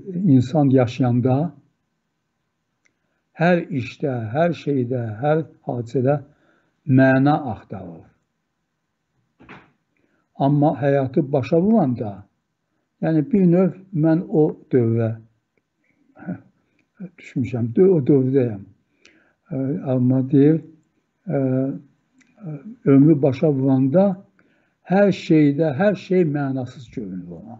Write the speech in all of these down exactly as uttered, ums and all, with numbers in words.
insan yaşayanda hər işdə, hər şeydə, hər hadisədə məna axtarır. Amma həyatı başa vuranda, yəni bir növ mən o dövrə düşmüşəm, o dövrdəyəm. Amma deyir, ömrü başa vuranda hər şeydə, hər şey mənasız görünür ona.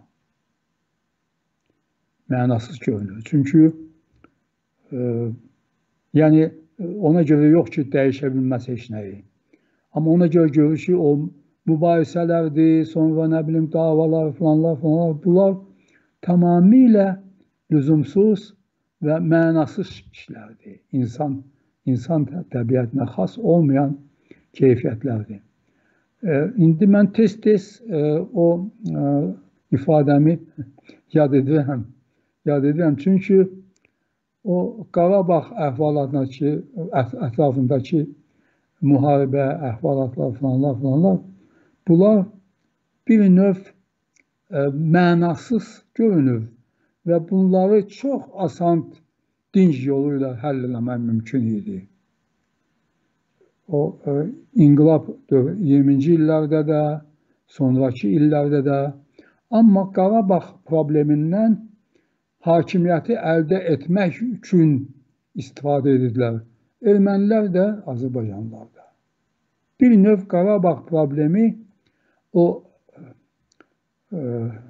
Mənasız görünür. Çünki e, yəni ona görə yox ki, dəyişə bilməz heç nəyi. Amma ona görə görür ki, o mübahisələrdir, sonra nə bilim davalar, falanlar, falanlar, bunlar tamamilə lüzumsuz və mənasız işlərdir. İnsan, insan təbiətinə xas olmayan keyfiyyətlərdir. E, indi mən tez-tez e, o e, ifadəmi yad edirəm. Yad edirəm çünki o Qarabağ əhvalatındakı, ətrafındakı müharibə, əhvalatlar, falanlar, falanlar, bunlar bir növ e, mənasız görünür və bunları çox asan dinc yolu ilə həll etmək mümkün idi. O e, inqilab iyirminci illərdə də, sonraki illərdə də, amma Qarabağ problemindən hakimiyyəti əldə etmək üçün istifadə edirlər. Ermənilər də, Azərbaycanlılar da. Bir növ Qarabağ problemi o e,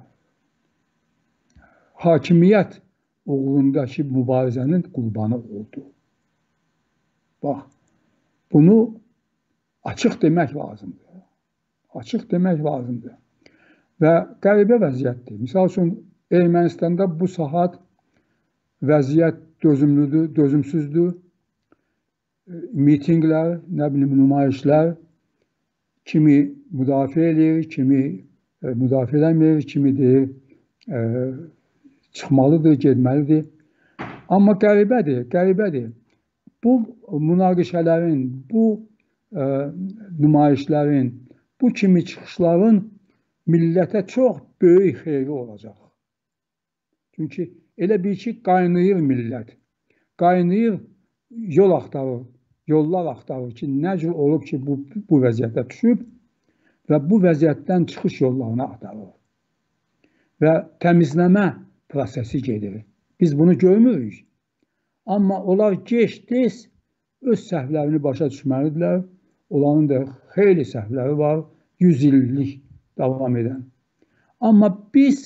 hakimiyyət uğrundakı mübarizənin qurbanı oldu. Bax, bunu açıq demək lazımdır. Açıq demək lazımdır. Və qəribə vəziyyətdir. Misal üçün, Ermənistanda bu saat vəziyyət dözümlüdür, dözümsüzdür. Mitinglər, nə bilim, nümayişlər, kimi müdafiə edir, kimi e, müdafiə edəmir, kimi deyir, e, çıxmalıdır, getməlidir. Amma qəribədir, qəribədir. Bu münaqişələrin, bu e, nümayişlərin, bu kimi çıxışların millətə çox böyük xeyri olacaq. Çünki elə bir ki, qaynayır millət. Qaynayır, yol axtarır, yollar axtarır ki, nə cür olub ki, bu, bu vəziyyətə düşüb və bu vəziyyətdən çıxış yollarını axtarır. Və təmizləmə prosesi gedir. Biz bunu görmürük. Amma onlar gec-tez öz səhvlərini başa düşməlidirlər. Onların da xeyli səhvləri var, yüz illik davam edən. Amma biz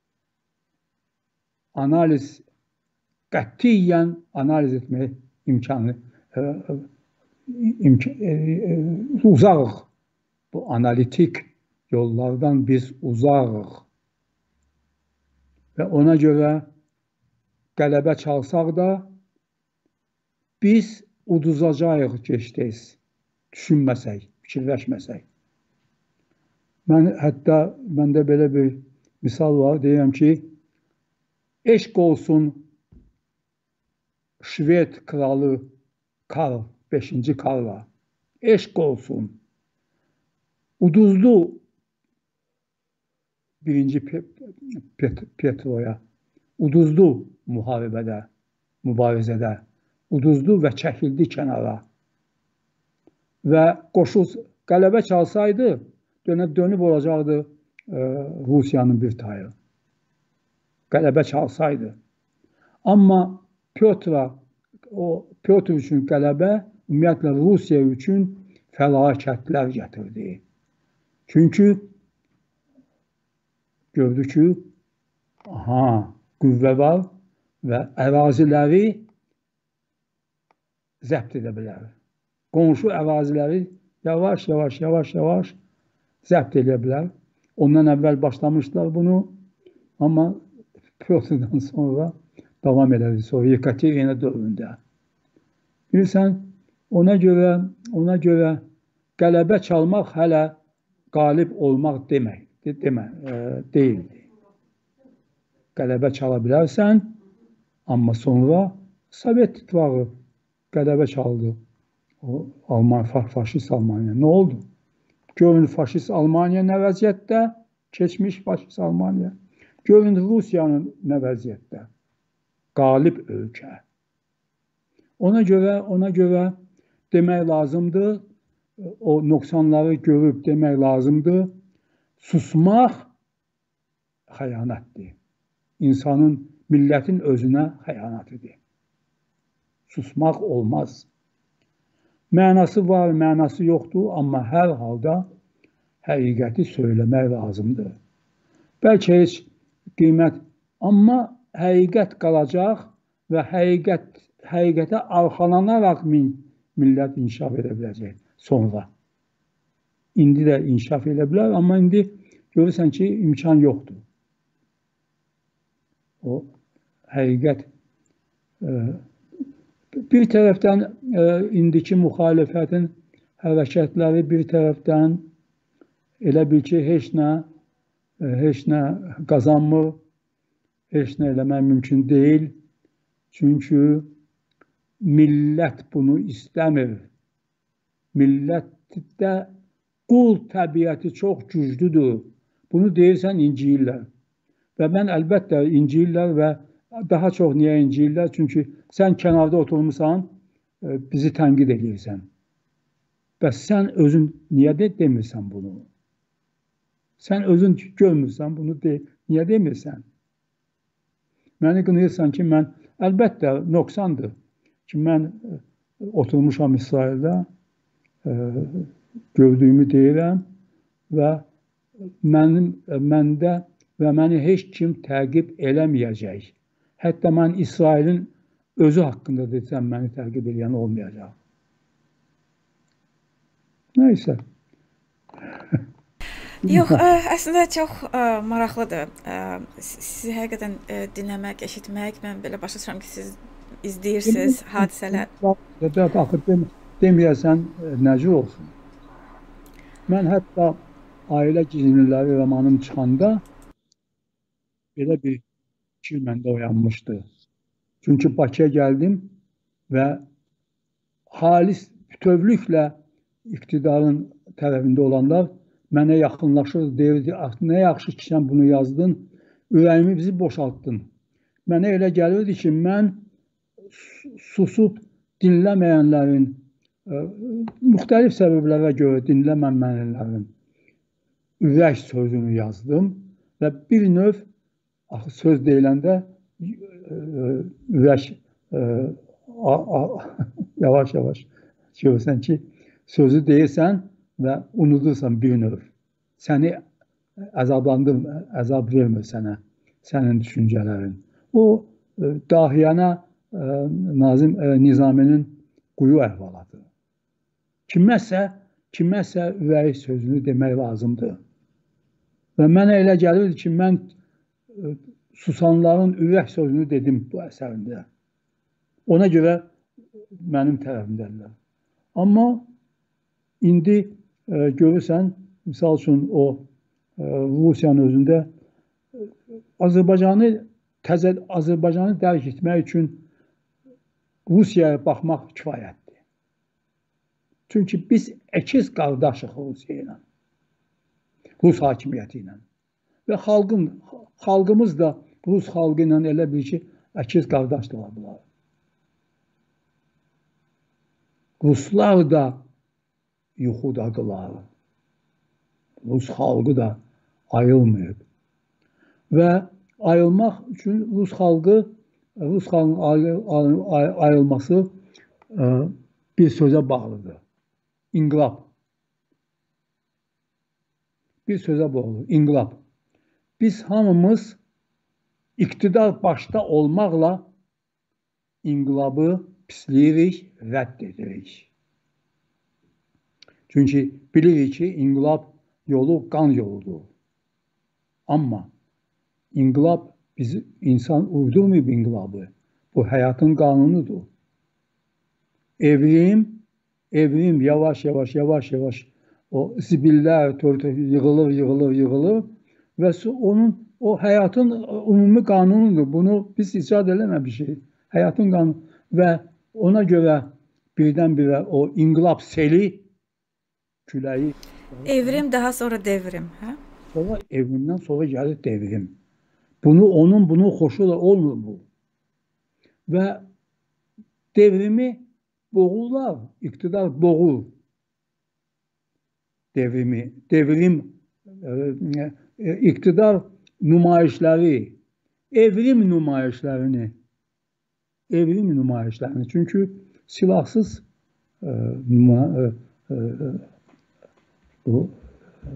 analiz, qətiyyən analiz etmək imkanı e, imkan, e, e, uzağıq. Bu analitik yollardan biz uzağıq. Və ona görə qələbə çalsaq da biz uduzacağıq gec-tez, düşünməsək, fikirləşməsək. Mən hətta, məndə belə bir misal var, deyirəm ki, eşq olsun Şved kralı Karl, beşinci Karla, eşq olsun, uduzdu birinci Petroya, uduzdu müharibədə, mübarizədə, uduzdu və çəkildi kənara. Və qoşul qələbə çalsaydı, dönüb, dönüb olacaqdı e, Rusiyanın bir tayı. Qələbə çalsaydı. Amma Pyotra, o Pyotr üçün qələbə, ümumiyyətlə Rusiya üçün fəlakətlər gətirdi. Çünki gördü ki, aha, qüvvə var və əraziləri zəbt edə bilər. Qonşu əraziləri yavaş, yavaş, yavaş, yavaş zəbt edə bilər. Ondan əvvəl başlamışlar bunu, amma Pyotr'dan sonra davam edildi. Sonra Yekaterina dövründə. Bilirsən, ona görə, ona görə qələbə çalmaq hələ qalib olmaq demək, demə, e, deyildi. Qələbə çala bilərsən, amma sonra Sovet İttifaqı qələbə çaldı. O Alman, faşist Almanya. Nə oldu? Görün faşist Almanya nə vəziyyətdə? Keçmiş faşist Almanya. Görün Rusiyanın nə vəziyyətdə? qalib ölkə. Ona görə, ona görə demək lazımdır, o nöqsanları görüb demək lazımdır, susmaq xəyanətdir. İnsanın, millətin özünə xəyanətidir. Susmaq olmaz. Mənası var, mənası yoxdur, amma hər halda həqiqəti söyləmək lazımdır. Bəlkə heç qiymət, amma həqiqət qalacaq və həqiqət, həqiqətə arxalanaraq millət inkişaf edə biləcək sonra. İndi də inkişaf edə bilər, amma indi görürsən ki, imkan yoxdur. O həqiqət bir tərəfdən indiki müxalifətin hərəkətləri, bir tərəfdən elə bil ki, heç nə, heç nə qazanmır, heç nə eləmək mümkün deyil. Çünki millət bunu istəmir. Millətdə qul təbiəti çox güclüdür. Bunu deyirsən, inciyirlər. Və mən əlbəttə inciyirlər və daha çox niyə inciyirlər? Çünki sən kənarda oturmuşsan, bizi tənqid edirsən. Bəs sən özün niyə de demirsən bunu? Sən özün görmürsən, bunu de, niyə demirsən? Məni qınayırsan ki, mən, əlbəttə, nöqsandır ki, mən oturmuşam İsraildə, gördüyümü deyirəm və mənim, məndə və məni heç kim təqib eləməyəcək. Hətta mən İsrailin özü haqqında desəm, məni təqib edən olmayacaq. Nəysə. Yox, əslində çox maraqlıdır. Sizi həqiqətən dinləmək, eşitmək, mən belə başa düşürəm ki, siz izləyirsiniz hadisələr. Axı deməyəsən, nəcür olsun. Mən hətta Ailə Gizlinləri romanım çıxanda belə bir fikir məndə oyanmışdı. Çünki Bakıya gəldim və xalis bütövlüklə iqtidarın tərəfində olanlar mənə yaxınlaşır, deyirdi, nə yaxşı ki, sən bunu yazdın, ürəyimi bizi boşaltdın. Mənə elə gəlirdi ki, mən susub dinləməyənlərin, müxtəlif səbəblərə görə dinləməmənlərin ürək sözünü yazdım və bir növ söz deyiləndə ürək yavaş-yavaş görürsən ki, sözü deyirsən və unudursan bir növ. Səni əzablandır, əzab vermir sənə, sənin düşüncələrin. O, Dahiyana Nazim Nizaminin quyu əhvalatı. Kiməsə, kiməsə ürək sözünü demək lazımdır. Və mənə elə gəlirdi ki, mən susanların ürək sözünü dedim bu əsərində. Ona görə mənim tərəfimdədirlər. Amma indi görürsən, misal üçün o Rusiyanın özündə Azərbaycanı təzə Azərbaycanı dərk etmək üçün Rusiyaya baxmaq kifayətdir. Çünki biz əkiz qardaşıq Rusiya ilə, Rus hakimiyyəti ilə. Və xalqın, xalqımız da Rus xalqı ilə elə bir ki, əkiz qardaşdırlar bunlar. Ruslar da yuxudadılar. Rus xalqı da ayılmıyor. Və ayılmaq üçün Rus xalqı, Rus xalqının ayılması bir sözə bağlıdır. İnqilab. Bir sözə bağlıdır. İnqilab. Biz hamımız iqtidar başda olmaqla inqilabı pisləyirik, rədd edirik. Çünki bilirik ki, inqilab yolu qan yoludur. Amma inqilab bizi, insan uydurmayıb inqilabı. Bu həyatın qanunudur. Evrim, evrim yavaş yavaş, yavaş yavaş o zibillər yığılır, yığılır, yığılır və onun, o həyatın ümumi qanunudur. Bunu biz icad eləməmişik. Həyatın qanunu və ona görə birdən-birə o inqilab seli, küləyi. Evrim daha sonra devrim, hə? Sonra evrimdən sonra gəlir devrim. Bunu, onun, bunun xoşu da olmur bu. və devrimi boğurlar, iqtidar boğur. Devrimi, devrim, e, e, iqtidar nümayişləri, evrim nümayişlərini, evrim nümayişlərini. Çünki silahsız e, nüma, e, e, bu e,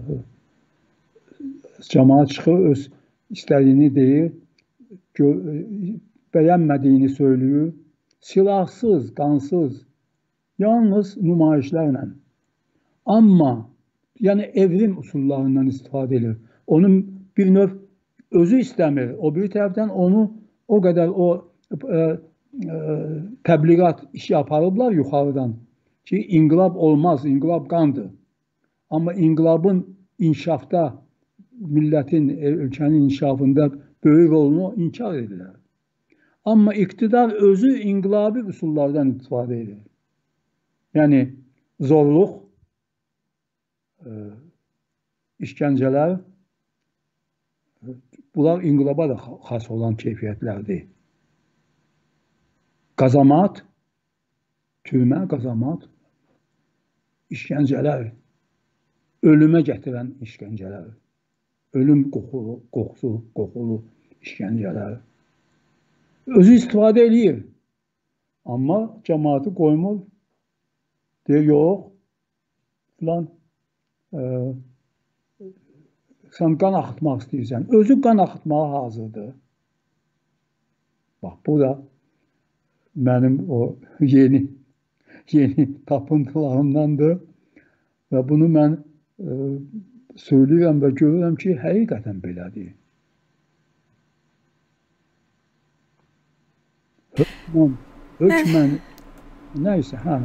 cəmaət çıxır, öz istədiyini deyir, gö, e, bəyənmədiyini söylüyor. Silahsız, qansız, yalnız nümayişlərlə. Amma yəni evrim üsullarından istifadə edir. Onun bir növ özü istəmir. O bir tərəfdən onu o qədər o e, e, təbliğat işi aparıblar yuxarıdan ki, inqilab olmaz, inqilab qandır. Amma inqilabın inkişafda, millətin, ölkənin inkişafında böyük rolunu inkar edirlər. Amma iqtidar özü inqilabi üsullardan istifadə edir. Yəni zorluq, e, işgəncələr, bunlar inqilaba da xas olan keyfiyyətlərdir. Qazamat, türmə, qazamat, işgəncələr, ölümə gətirən işgəncələr, ölüm qoxulu, qoxusu, qoxulu işgəncələr. Özü istifadə edir. Amma cəmaatı qoymur, deyir, yox, filan, e, sən qan axıtmaq istəyirsən. Özü qan axıtmağa hazırdır. Bax, bu da mənim o yeni, yeni tapıntılarımdandır. Və bunu mən e, söyləyirəm və görürəm ki, həqiqətən belədir. Hökmən, hökmən, nəysə, hə.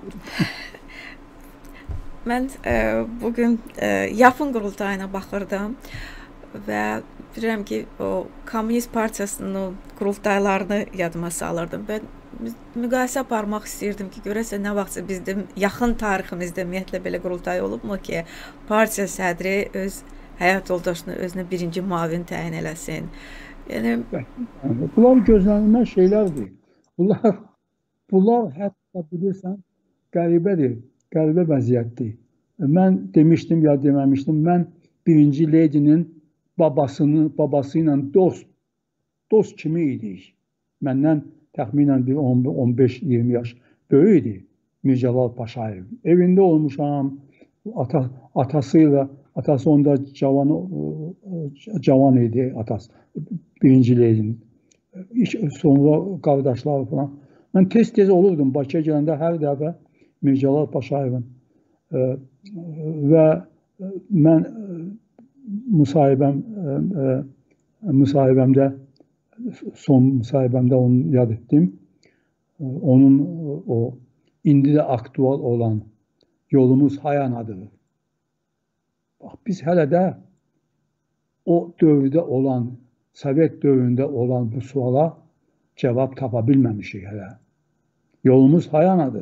Mən e, bugün e, Yapın qurultayına baxırdım və bilirəm ki, o Komünist Partiyasının qurultaylarını yadıma salırdım. Ben müqayisə aparmaq istəyirdim ki, görəsə nə vaxtsa bizdə yaxın tariximizdə ümumiyyətlə belə qurultay olubmu ki, partiya sədri öz həyat yoldaşını özünə birinci müavin təyin eləsin. Yəni bunlar gözlənilməz şeylərdir. Bunlar, bunlar hətta bilirsən, qəribədir, qəribə vəziyyətdir. Mən demişdim ya deməmişdim, mən birinci Ledinin babasını, babası ilə dost, dost kimi idik. Məndən təxminən bir on beş iyirmi yaş böyük idi Mircəlal Paşayev. Evində olmuşam, ata, atasıyla, atası onda cavan, cavan idi, atası. Birinci Ledin. Sonra qardaşlar falan. Mən tez-tez olurdum Bakıya gələndə hər dəfə Mircəlal Paşayevin e, və mən müsahibəm e, müsahibəmdə son müsahibəmdə onu yad etdim. Onun o indi də aktual olan yolumuz hayanadır. Bax, biz hələ də o dövrdə olan, Sovet dövründə olan bu suala cavab tapa bilməmişik hələ. Yolumuz hayanadır.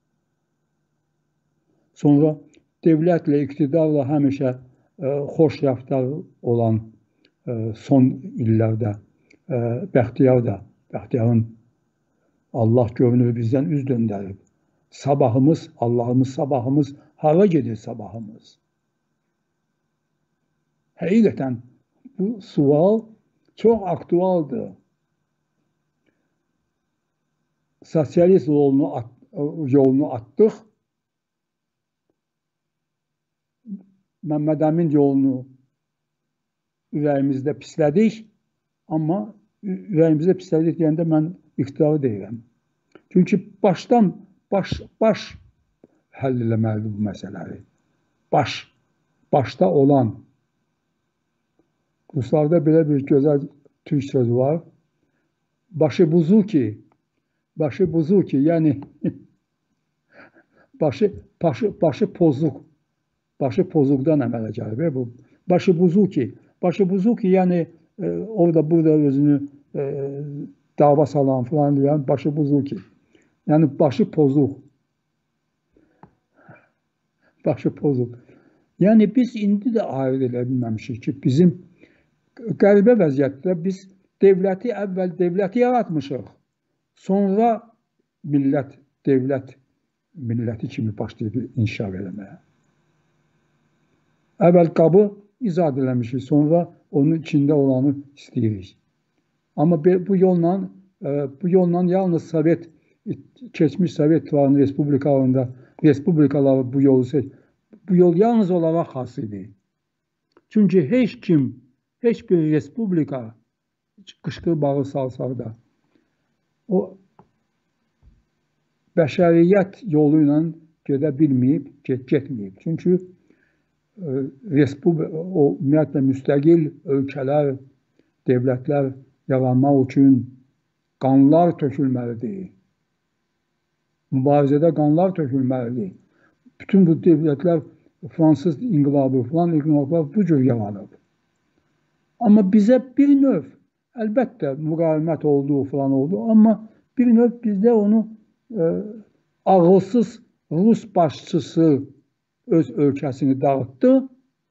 Sonra devlətlə, iqtidarla həmişə e, xoş rəftar olan e, son illərdə e, Bəxtiyar da, Bəxtiyarın Allah görünür bizdən üz döndərib. Sabahımız, Allahımız, sabahımız, hara gedir sabahımız? Həqiqətən bu sual çox aktualdır. Sosialist yolunu, at, yolunu atdıq. Məmməd Əmin yolunu ürəyimizdə pislədik. Amma ürəyimizdə pislədik deyəndə mən iqtidarı deyirəm. Çünki başdan, baş, baş həll eləməlidir bu məsələləri. Baş, başda olan. Ruslarda belə bir gözəl türk sözü var. Başı buzuki, başı buzuki, yəni başı, başı, başı pozuk, başı pozukdan əmələ gəlir. Bu başı buzuki, başı buzuki, yəni e, orada burada özünü e, dava salan falan deyən başı buzuki. Yəni başı pozuk. Başı pozuk. Yəni biz indi də ayırt edə bilməmişik ki, bizim qəribə vəziyyətdə biz devləti, əvvəl devləti yaratmışıq. Sonra millət, devlət milləti kimi başlayıb inşa eləməyə. Əvvəl qabı izad eləmişik, sonra onun içində olanı istəyirik. Amma bu yolla, bu yolla yalnız Sovet, keçmiş Sovet İttifaqının respublikalarında, respublikaları bu yolu seç, bu yol yalnız olaraq xas idi. Çünki heç kim, heç bir respublika qışqır bağı salsaq da, o bəşəriyyət yolu ilə gedə bilməyib, get getməyib. Çünki o ümumiyyətlə müstəqil ölkələr, devlətlər yaranmaq üçün qanlar tökülməlidir. Mübarizədə qanlar tökülməlidir. Bütün bu devlətlər Fransız inqilabı, falan inqilablar bu cür yaranıb. Amma bizə bir növ, əlbəttə müqavimət oldu, falan oldu, amma bir növ bizdə onu e, ağılsız Rus başçısı öz ölkəsini dağıtdı,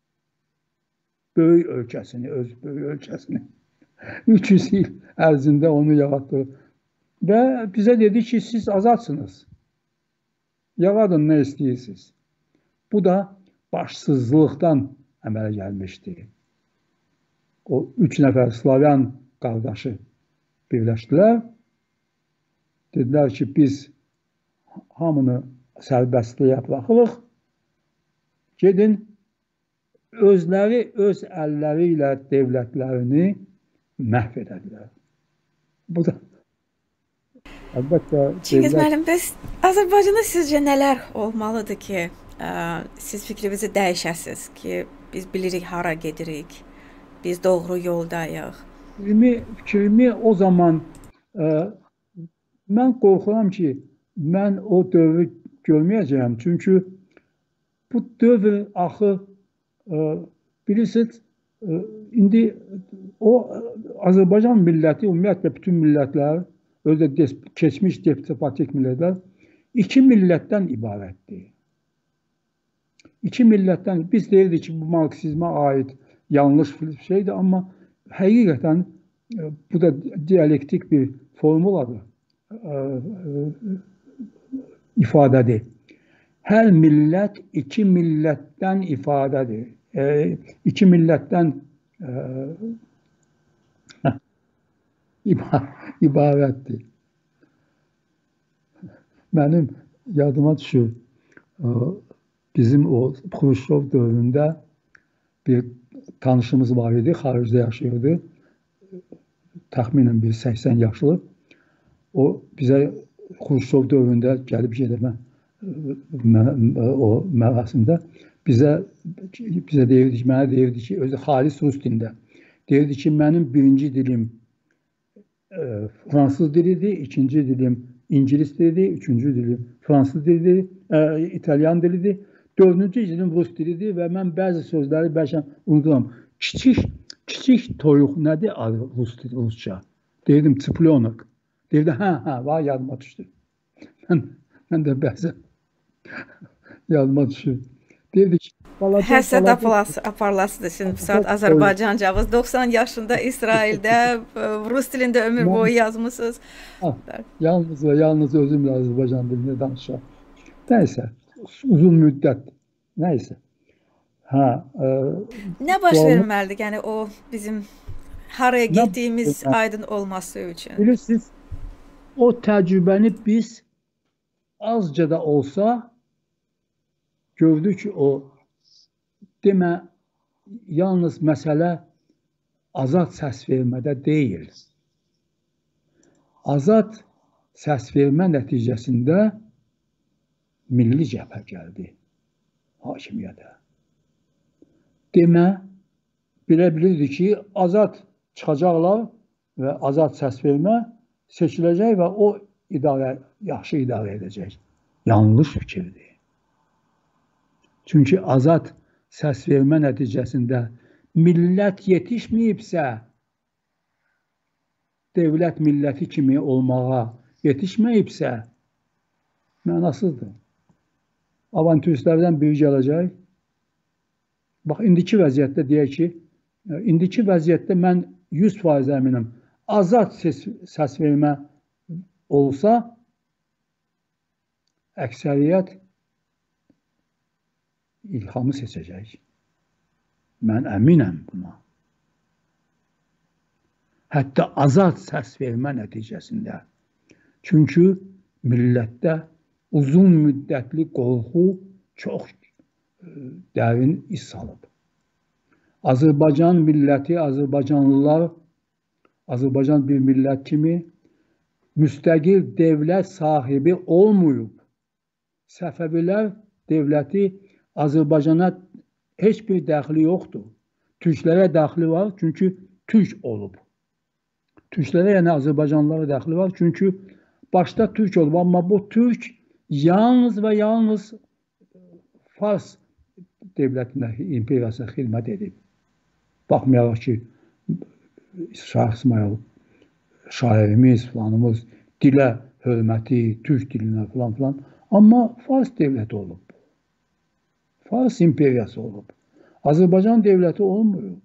böyük ölkəsini, öz böyük ölkəsini. üç yüz il ərzində onu yaratdı. Və bizə dedi ki, siz azadsınız. Yaradın nə istəyirsiniz. Bu da başsızlıqdan əmələ gəlmişdi. O üç nəfər Slavyan qardaşı birləşdilər. Dedilər ki, biz hamını sərbəstliyə buraxırıq. Gedin, özləri öz əlləri ilə devlətlərini məhv edədilər. Bu da əlbəttə... Çingiz müəllim, bəs Azərbaycanda sizcə nələr olmalıdır ki, ə, siz fikrinizi dəyişəsiniz ki, biz bilirik hara gedirik, biz doğru yoldayıq? Fikrimi, fikrimi o zaman ə, mən qorxuram ki, mən o dövrü görməyəcəyəm. Çünki bu dövr axı ə, bilirsiniz, ə, indi o Azərbaycan milləti, ümumiyyətlə bütün millətlər, özü də keçmiş despotik millətlər iki millətdən ibarətdir. İki millətdən, biz deyirdik ki, bu marksizmə aid yanlış şeydir, amma həqiqətən bu da dialektik bir formuladır, ifadədir. Hər millət iki millətdən ifadədir. E, iki millətdən e, ibarətdir. Mənim yadıma düşür, bizim o Xruşov dövründə bir tanışımız var idi, xaricdə yaşayırdı. Təxminən bir səksən yaşlı. O bizə Xruşov dövründə gəlib gedəmə o mərasimdə bizə bizə deyirdi ki, mənə deyirdi ki, özü xalis rus dilində. Deyirdi ki, mənim birinci dilim e, fransız dilidir, ikinci dilim İngilis dilidir, üçüncü dilim fransız dilidir, e, İtalyan dilidir, dördüncü dilim rus dilidir və mən bəzi sözləri bəlkə unuduram. Kiçik, kiçik toyuq nədir adı rus dili, rusca? Deyirdim, çıplyonak. Deyirdi, hə, hə, var, yadıma düşdü. Mən, mən də bəzən yadıma düşür. Deyirdi ki, həsəd aparlasıdır. Şimdi saat Azərbaycancavız doxsan yaşında İsraildə rus dilində ömür boyu yazmışsınız. Ha, yalnız və yalnız özümlə Azərbaycan dilində danışıram. Nəysə, uzun müddət, nəysə. Ha, e, nə baş verməlidir? Yəni o bizim haraya getdiyimiz aydın olması üçün. Bilirsiniz, o təcrübəni biz azca da olsa gördük ki, o demə, yalnız məsələ azad səs vermədə deyil. Azad səs vermə nəticəsində milli cəbhə gəldi hakimiyyətə. Demə, bilə bilirdi ki, azad çıxacaqlar və azad səs vermə seçiləcək və o idarə, yaxşı idarə edəcək. Yanlış fikirdir. Çünki azad səs vermə nəticəsində millət yetişməyibsə, devlət milləti kimi olmağa yetişməyibsə, mənasızdır. Avantüristlərdən biri gələcək. Bax, indiki vəziyyətdə deyək ki, indiki vəziyyətdə mən yüz faiz əminəm, azad səs, səs vermə olsa, əksəriyyət İlhamı seçəcək. Mən əminəm buna. Hətta azad səs vermə nəticəsində. Çünki millətdə uzun müddətli qorxu çox dərin iz salıb. Azərbaycan milləti, Azərbaycanlılar, Azərbaycan bir millət kimi müstəqil devlət sahibi olmayıb. Səfəvilər devləti Azərbaycana heç bir dəxli yoxdur. Türklərə dəxli var, çünki türk olub. Türklərə, yəni Azərbaycanlılara dəxli var, çünki başda türk olub. Amma bu türk yalnız və yalnız Fars devlətinə, imperiyasına xidmət edib. Baxmayaraq ki, Şah İsmayıl şairimiz, filanımız dilə hörməti, türk dilinə filan filan. Amma Fars devləti olub. Fars imperiyası olub. Azərbaycan devləti olmuyor.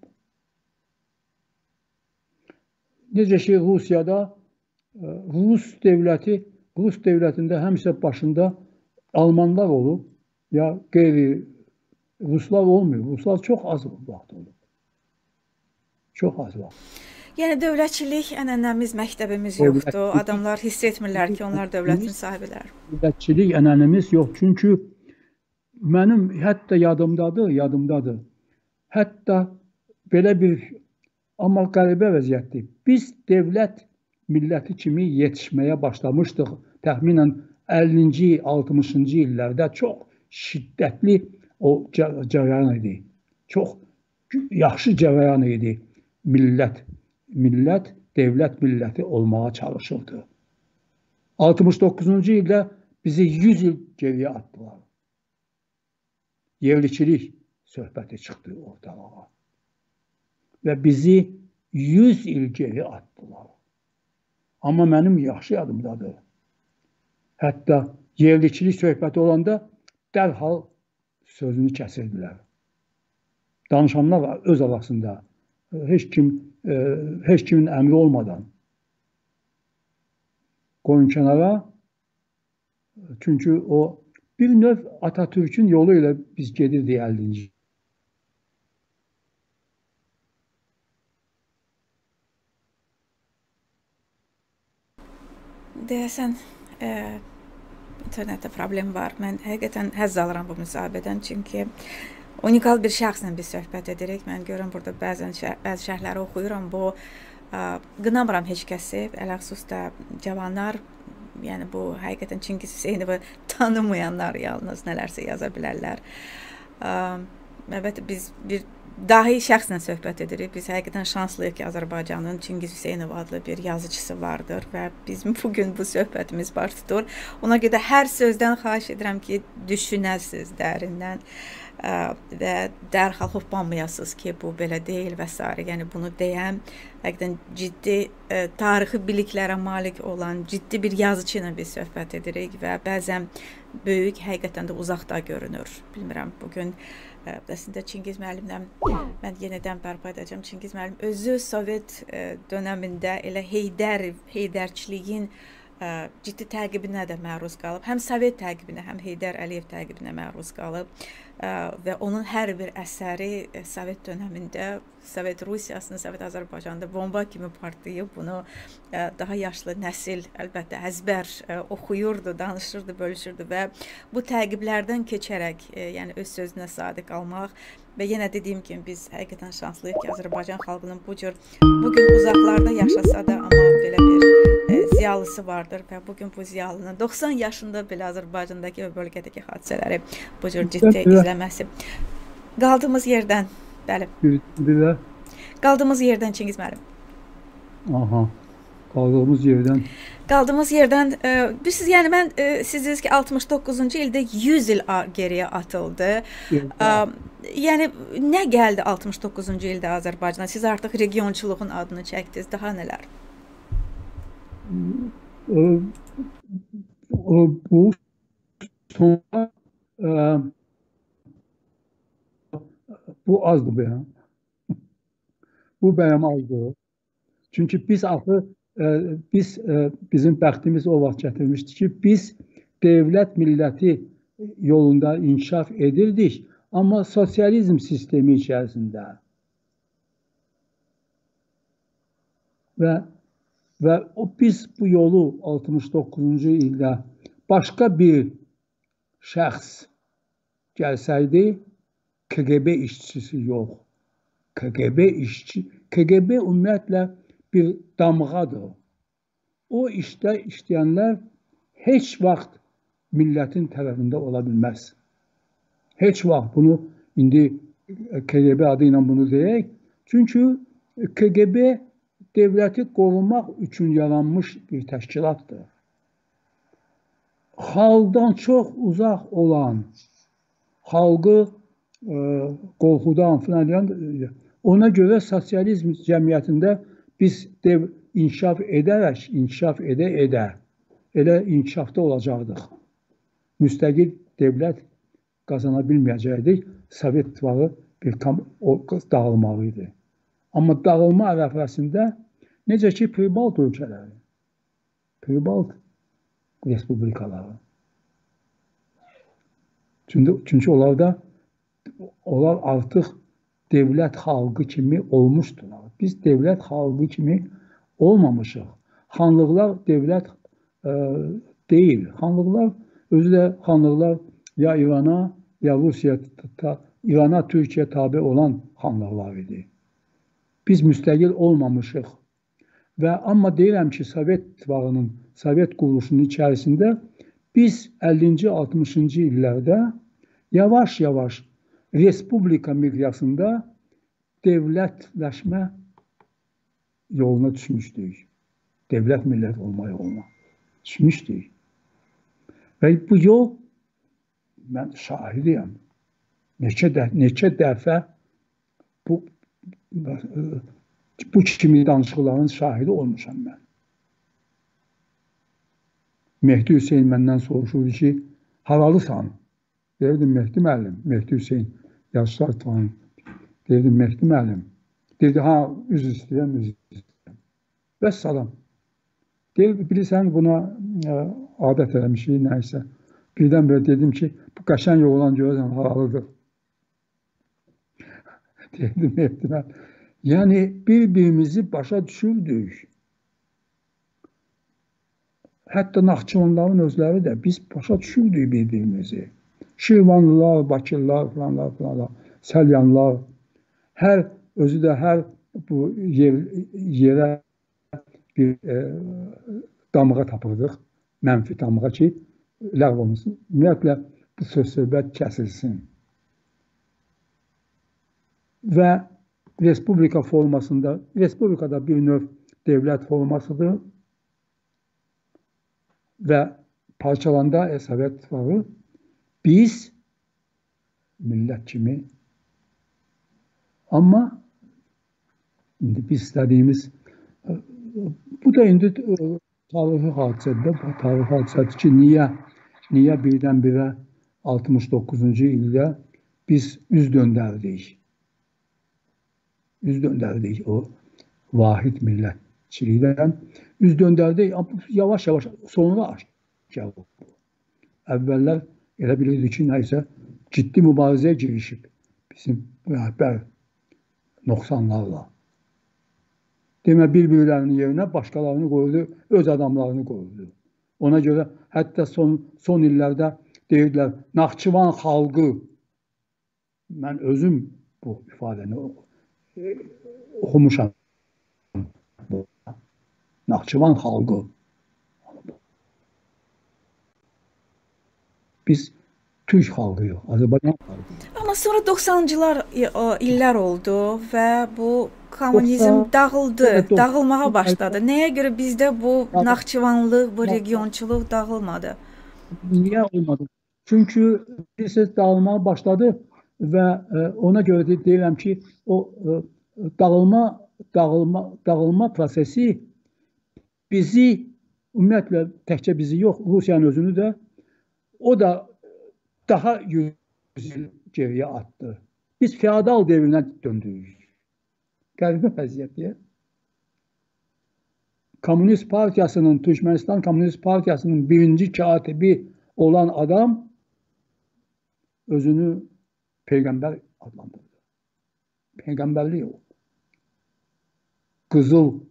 Necə ki, Rusiyada Rus devləti, Rus devlətində həmişə başında Almanlar olub, ya qeyri Ruslar olmuyor. Ruslar çox az vaxt olub. Çox az vaxt. Yəni dövlətçilik ənənəmiz, məktəbimiz yoxdur. Adamlar hiss etmirlər ki, onlar dövlətin sahibilər. Dövlətçilik ənənəmiz yox. Çünki mənim hətta yadımdadır, yadımdadır. Hətta belə bir, amma qəribə vəziyyətdir. Biz devlət milləti kimi yetişməyə başlamışdıq. Təxminən əllinci, altmışıncı illərdə çox şiddətli o cərəyan idi. Çox yaxşı cərəyan idi. Millət, millət, devlət milləti olmağa çalışırdı. altmış doqquzuncu ildə bizi yüz il geriyə atdılar. Yerliçilik söhbəti çıxdı ortalığa. Və bizi yüz il geri atdılar. Amma mənim yaxşı yadımdadır. Hətta yerliçilik söhbəti olanda dərhal sözünü kəsirdilər. Danışanlar öz arasında heç kim, e, heç kimin əmri olmadan qoyun kənara. Çünki o bir növ Atatürk'ün yolu ilə biz gedirdik əllinci. Deyəsən, e, internetdə problem var. Mən həqiqətən həzz alıram bu müsahibədən, çünki unikal bir şəxslə biz söhbət edirik. Mən görürəm burada bəzən şər bəzi şərhləri oxuyuram. Bu ə, qınamıram heç kəsi, ələxüsus da cavanlar, yəni bu həqiqətən Çingiz Hüseynovu tanımayanlar yalnız nələrsə yaza bilərlər. Ə, əlbəttə biz bir dahi şəxslə söhbət edirik. Biz həqiqətən şanslıyıq ki, Azərbaycanın Çingiz Hüseynov adlı bir yazıcısı vardır və bizim bugün bu söhbətimiz baş tutur. Ona görə də hər sözdən xahiş edirəm ki, düşünəsiniz dərindən və dərhal hoppanmayasınız ki, bu belə deyil və s. Yəni bunu deyəm, həqiqətən ciddi e, tarixi biliklərə malik olan ciddi bir yazıcı ilə biz söhbət edirik və bəzən böyük həqiqətən də uzaqda görünür. Bilmirəm, bugün e, əslində Çingiz müəllimlə mən yenidən bərpa edəcəm. Çingiz müəllim özü Sovet e, dönəmində elə Heydər, Heydərçiliyin ciddi təqibinə də məruz qalıb. Həm Sovet təqibinə, həm Heydər Əliyev təqibinə məruz qalıb. Və onun hər bir əsəri Sovet dönəmində, Sovet Rusiyasını, Sovet Azərbaycanda bomba kimi partlayıb. Bunu daha yaşlı nəsil əlbəttə əzbər oxuyurdu, danışırdı, bölüşürdü və bu təqiblərdən keçərək, yəni öz sözünə sadiq qalmaq və yenə dediyim kimi biz həqiqətən şanslıyıq ki, Azərbaycan xalqının bu cür bugün uzaqlarda yaşasa da, amma belə bir e, ziyalısı vardır və bugün bu ziyalının doxsan yaşında belə Azərbaycandakı və bölgədəki hadisələri bu cür ciddi izləməsi. Qaldığımız yerdən, bəli. Bilə. Qaldığımız yerdən Çingiz müəllim. Aha. Qaldığımız yerdən. Qaldığımız yerdən, e, siz, yəni mən e, siz dediniz ki, altmış doqquzuncu ildə yüz il geriyə atıldı. E, yəni nə gəldi altmış doqquzuncu ildə Azərbaycana? Siz artıq regionçuluğun adını çəkdiniz. Daha nələr? E, e, bu sonra e, bu azdır bəyəm. Bu bəyəm azdır. Çünki biz axı e, biz e, bizim bəxtimiz o vaxt gətirmişdi ki, biz devlət milləti yolunda inkişaf edirdik, amma sosializm sistemi içərisində və və o biz bu yolu altmış doqquzuncu ildə başqa bir şəxs gəlsəydi, K G B işçisi yox, K G B işçi, K G B ümumiyyətlə bir damğadır. O işdə işləyənlər heç vaxt millətin tərəfində ola bilməz. Heç vaxt bunu, indi K G B adı ilə bunu deyək. Çünki K G B devləti qorumaq üçün yaranmış bir təşkilatdır. Xalqdan çox uzaq olan, xalqı e, qorxudan filan, ona görə sosializm cəmiyyətində biz dev, inkişaf edərək, inkişaf edə-edə elə inkişafda olacaqdıq. Müstəqil devlət qazana bilməyəcəkdik. Sovet İttifaqı bir tam dağılmalı idi. Amma dağılma ərəfəsində necə ki Pribalt ölkələri, Pribalt respublikaları. Çünki, çünki onlarda onlar artıq devlət xalqı kimi olmuşdular. Biz devlət xalqı kimi olmamışıq. Xanlıqlar devlət e, deyil. Xanlıqlar, özü də xanlıqlar ya İrana, ya Rusiya, İrana, Türkiyə tabi olan xanlıqlar idi. Biz müstəqil olmamışıq. Və amma deyirəm ki, Sovet İttifaqının, Sovet quruluşunun içərisində biz əllinci altmışıncı illərdə yavaş-yavaş respublika miqyasında devlətləşmə yoluna düşmüşdük. Devlət millət olma yoluna düşmüşdük. Və bu yol, mən şahidiyəm, neçə, də, neçə dəfə bu, bu kimi danışıqların şahidi olmuşam mən. Mehdi Hüseyin məndən soruşurdu ki, haralısan? Deyirdim, Mehdi müəllim, Mehdi Hüseyin, Yaşlar İttifaqı. Deyirdim, Mehdi müəllim. Dedi, ha, üz istəyirəm, üz istəyirəm. Və salam. Deyir, bilirsən, buna ə, adət eləmişik, nəysə. Birdən belə dedim ki, bu qəşəng oğlan görürsən, haralıdır. Deyirdim, Mehdi müəllim. Yəni, bir-birimizi başa düşürdük. Hətta Naxçıvanların özləri də biz başa düşürdük bir-birimizi. Şirvanlılar, Bakırlar, falanlar, falanlar, Səlyanlar, hər, özü də hər bu yer, yerə bir e, damğa tapırdıq, mənfi damğa ki, ləğv olunsun. Ümumiyyətlə, bu söz-söhbət kəsilsin. Və respublika formasında, respublikada bir növ devlət formasıdır və parçalanda Sovet İttifaqı biz millət kimi, amma indi biz istədiyimiz, bu da indi tarixi hadisədir, tarixi hadisədir ki, niyə, niyə birdən-birə altmış doqquzuncu ildə biz üz döndərdik. Üz döndərdik o vahid millətçilikdən. Üz döndərdik, yavaş-yavaş sonra aşkar oldu. Əvvəllər elə bilirdi ki, nəysə ciddi mübarizəyə girişib bizim rəhbər nöqsanlarla. Demə, bir-birlərinin yerinə başqalarını qoydu, öz adamlarını qoydu. Ona görə hətta son, son illərdə deyirdilər, Naxçıvan xalqı, mən özüm bu ifadəni oxumuşam. Naxçıvan xalqı. Biz Türk xalqıyıq, Azərbaycan xalqıyıq. Amma sonra doxsanıncılar illər oldu və bu kommunizm dağıldı, dağılmağa başladı. Nəyə görə bizdə bu Naxçıvanlıq, bu regionçuluq dağılmadı? Niyə olmadı? Çünki bilirsiniz, dağılmağa başladı və ona görə de, deyirəm ki, o dağılma, dağılma, dağılma prosesi bizi, ümumiyyətlə təkcə bizi yox, Rusiyanın özünü də, o da daha yüz il geriyə atdı. Biz feodal devrinə döndük. Qəribə vəziyyətdir. Komünist Partiyasının, Türkmenistan Komünist Partiyasının birinci katibi olan adam özünü peygamber adlandırdı. Peygamberliği o. Kızıl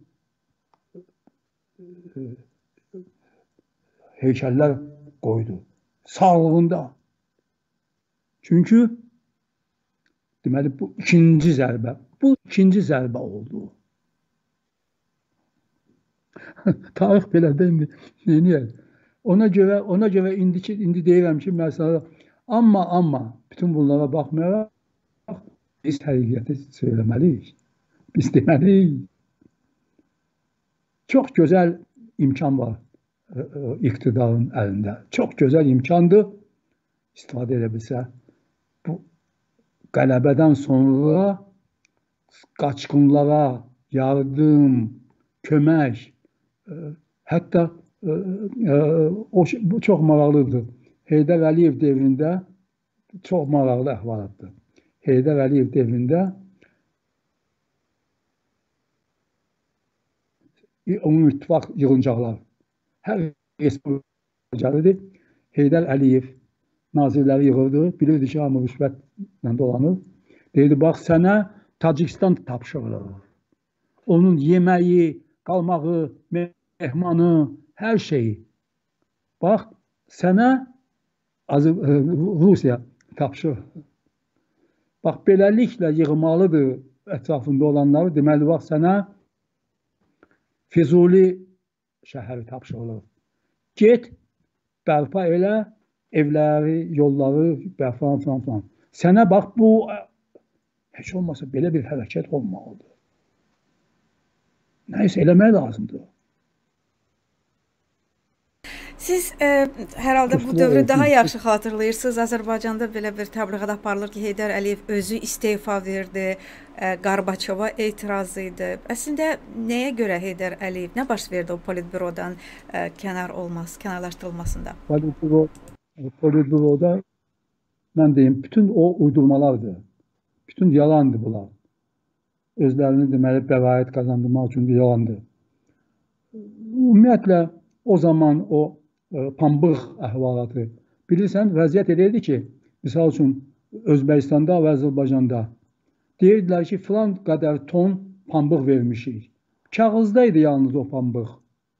e, heykeller koydu. Sağlığında. Çünkü deməli bu ikinci zərbə. Bu ikinci zərbə oldu. Tarix belə deyilmi? Neyini? Ona göre ona göre indi indi deyirəm ki, mesela amma amma bütün bunlara baxmayaraq biz həqiqəti söyləməliyik. Biz deməliyik. Çok güzel imkan var iktidarın əlində. Çok güzel imkandır. İstifadə edə bilsə. Bu qələbədən sonra qaçqınlara yardım, kömək, hətta o bu çox maraqlıdır. Heydər Əliyev devrində çox maraqlı əhvalatdır. Heydər Əliyev devrində Ümumi İttifaq yığıncaqlar hər respublikada Heydər Əliyev nazirləri yığırdı. Bilirdi ki, hamı rüşvətlə dolanır. Deyirdi, bax sənə Tacikistan tapşırılır. Onun yeməyi, qalmağı, mehmanı, hər şeyi. Bax, sənə Rusiya tapşırır. Bax, beləliklə yığmalıdır ətrafında olanları. Deməli, bax, sənə Füzuli şəhəri tapşırılır. Get, bərpa elə, evləri, yolları, bərpa falan falan. Sənə bax, bu heç olmasa belə bir hərəkət olmalıdır. Nəysə eləmək lazımdır. Siz e, hər halda bu dövrü daha yaxşı xatırlayırsınız. Azərbaycanda belə bir təbliğat aparılır ki, Heydər Əliyev özü istefa verdi, e, Qarbaçova etiraz idi. Əslində nəyə görə Heydər Əliyev, nə baş verdi o politbürodan e, kənar olmaz, kənarlaşdırılmasında? Politbüro, politbüroda mən deyim, bütün o uydurmalardır. Bütün yalandır bunlar. Özlərini deməli bəraət qazandırmaq üçün yalandır. Ümumiyyətlə o zaman o pambıq əhvalatı. Bilirsən, vəziyyət edirdi ki, misal üçün Özbəkistanda və Azərbaycanda deyirdilər ki, filan qədər ton pambıq vermişik. Kağızda idi yalnız o pambıq.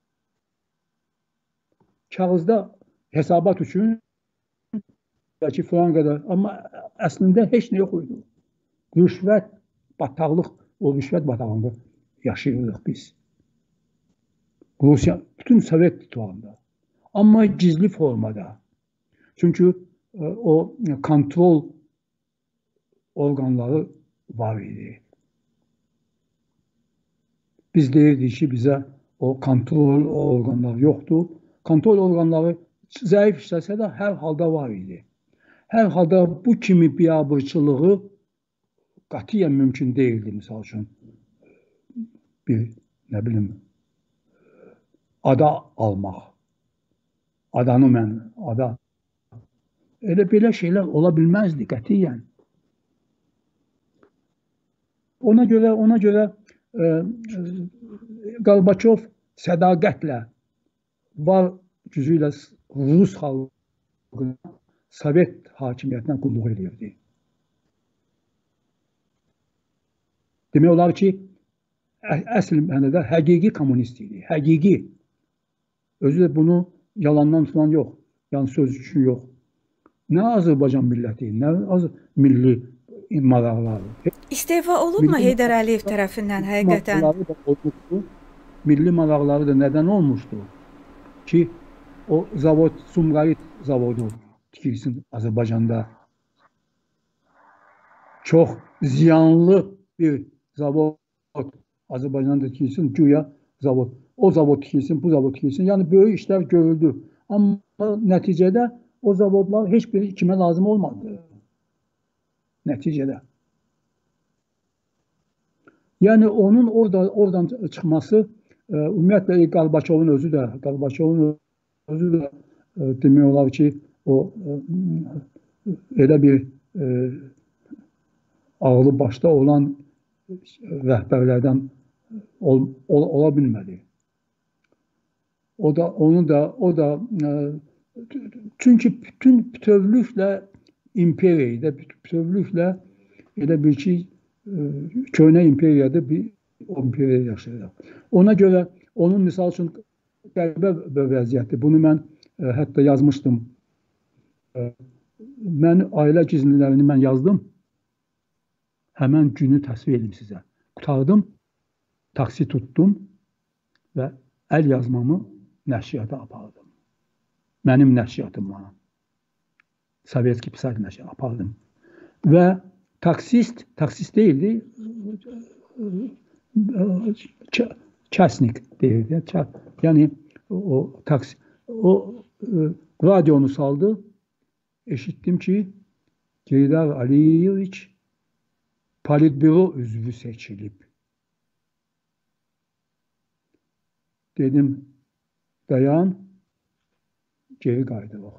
Kağızda hesabat üçün ki, filan qədər. Amma əslində heç nə yox idi. Rüşvət, bataqlıq, o rüşvət bataqlığında yaşayırıq biz. Rusiya, bütün Sovet İttifaqında. Amma gizli formada. Çünkü e, o kontrol organları var idi. Biz deyirdik ki, bizə o kontrol organları yoxdur. Kontrol organları zəif işləsə də hər halda var idi. Hər halda bu kimi biabırçılığı qətiyyən mümkün deyildi, misal üçün. Bir, nə bilim, ada almaq. Adanı mən, ada. Elə belə şeylər ola bilməzdi qətiyyən. Ona görə, ona görə e, e, Qarbaçov sədaqətlə var gücü ilə Rus xalqına Sovet hakimiyyətinə qulluq edirdi. Demək olar ki, əsl mənada həqiqi kommunist idi. Həqiqi. Özü də bunu yalandan falan yox. Yəni söz üçün yox. Nə Azərbaycan milləti, nə az milli maraqları. İstefa olubmu Heydər Əliyev tərəfindən həqiqətən? Olmuşdu. Milli maraqları da nədən olmuşdu? Ki, o zavod, Sumqayıt zavodu tikilsin Azərbaycanda. Çox ziyanlı bir zavod Azərbaycanda tikilsin, güya zavod. O zavod tikilsin, bu zavod tikilsin. Yəni böyük işlər görüldü. Amma nəticədə o zavodlar heç biri kimə lazım olmadı. Nəticədə. Yəni onun orada oradan çıxması e, ümumiyyətlə Qarbaçovun özü də, Qarbaçovun özü də e, demək olar ki, o e, elə bir e, ağlı başda olan rəhbərlərdən ol, ol, ola bilmədi. O da onu da o da e, çünkü bütün bütövlüklə imperiyada, bütövlüklə elə bir ki, e, köhnə imperiyada bir o imperiya yaşayırıq. Ona görə onun misal üçün qəribə bir vəziyyəti. Bunu mən e, hətta yazmışdım. E, mən ailə gizlilərini mən yazdım. Həmən günü təsvir edeyim sizə. Qutardım, taksi tutdum və əl yazmamı nəşriyyata apardım. Mənim nəşriyyatıma. Sovetski Pisar nəşriyyata apardım. Və taksist, taksist deyildi, Çasnik deyildi. Yani o taksi, o radyonu saldı. Eşittim ki Heydər Əliyeviç Politbüro üzvü seçilib. Dedim, dayan, geri qayıdırıq.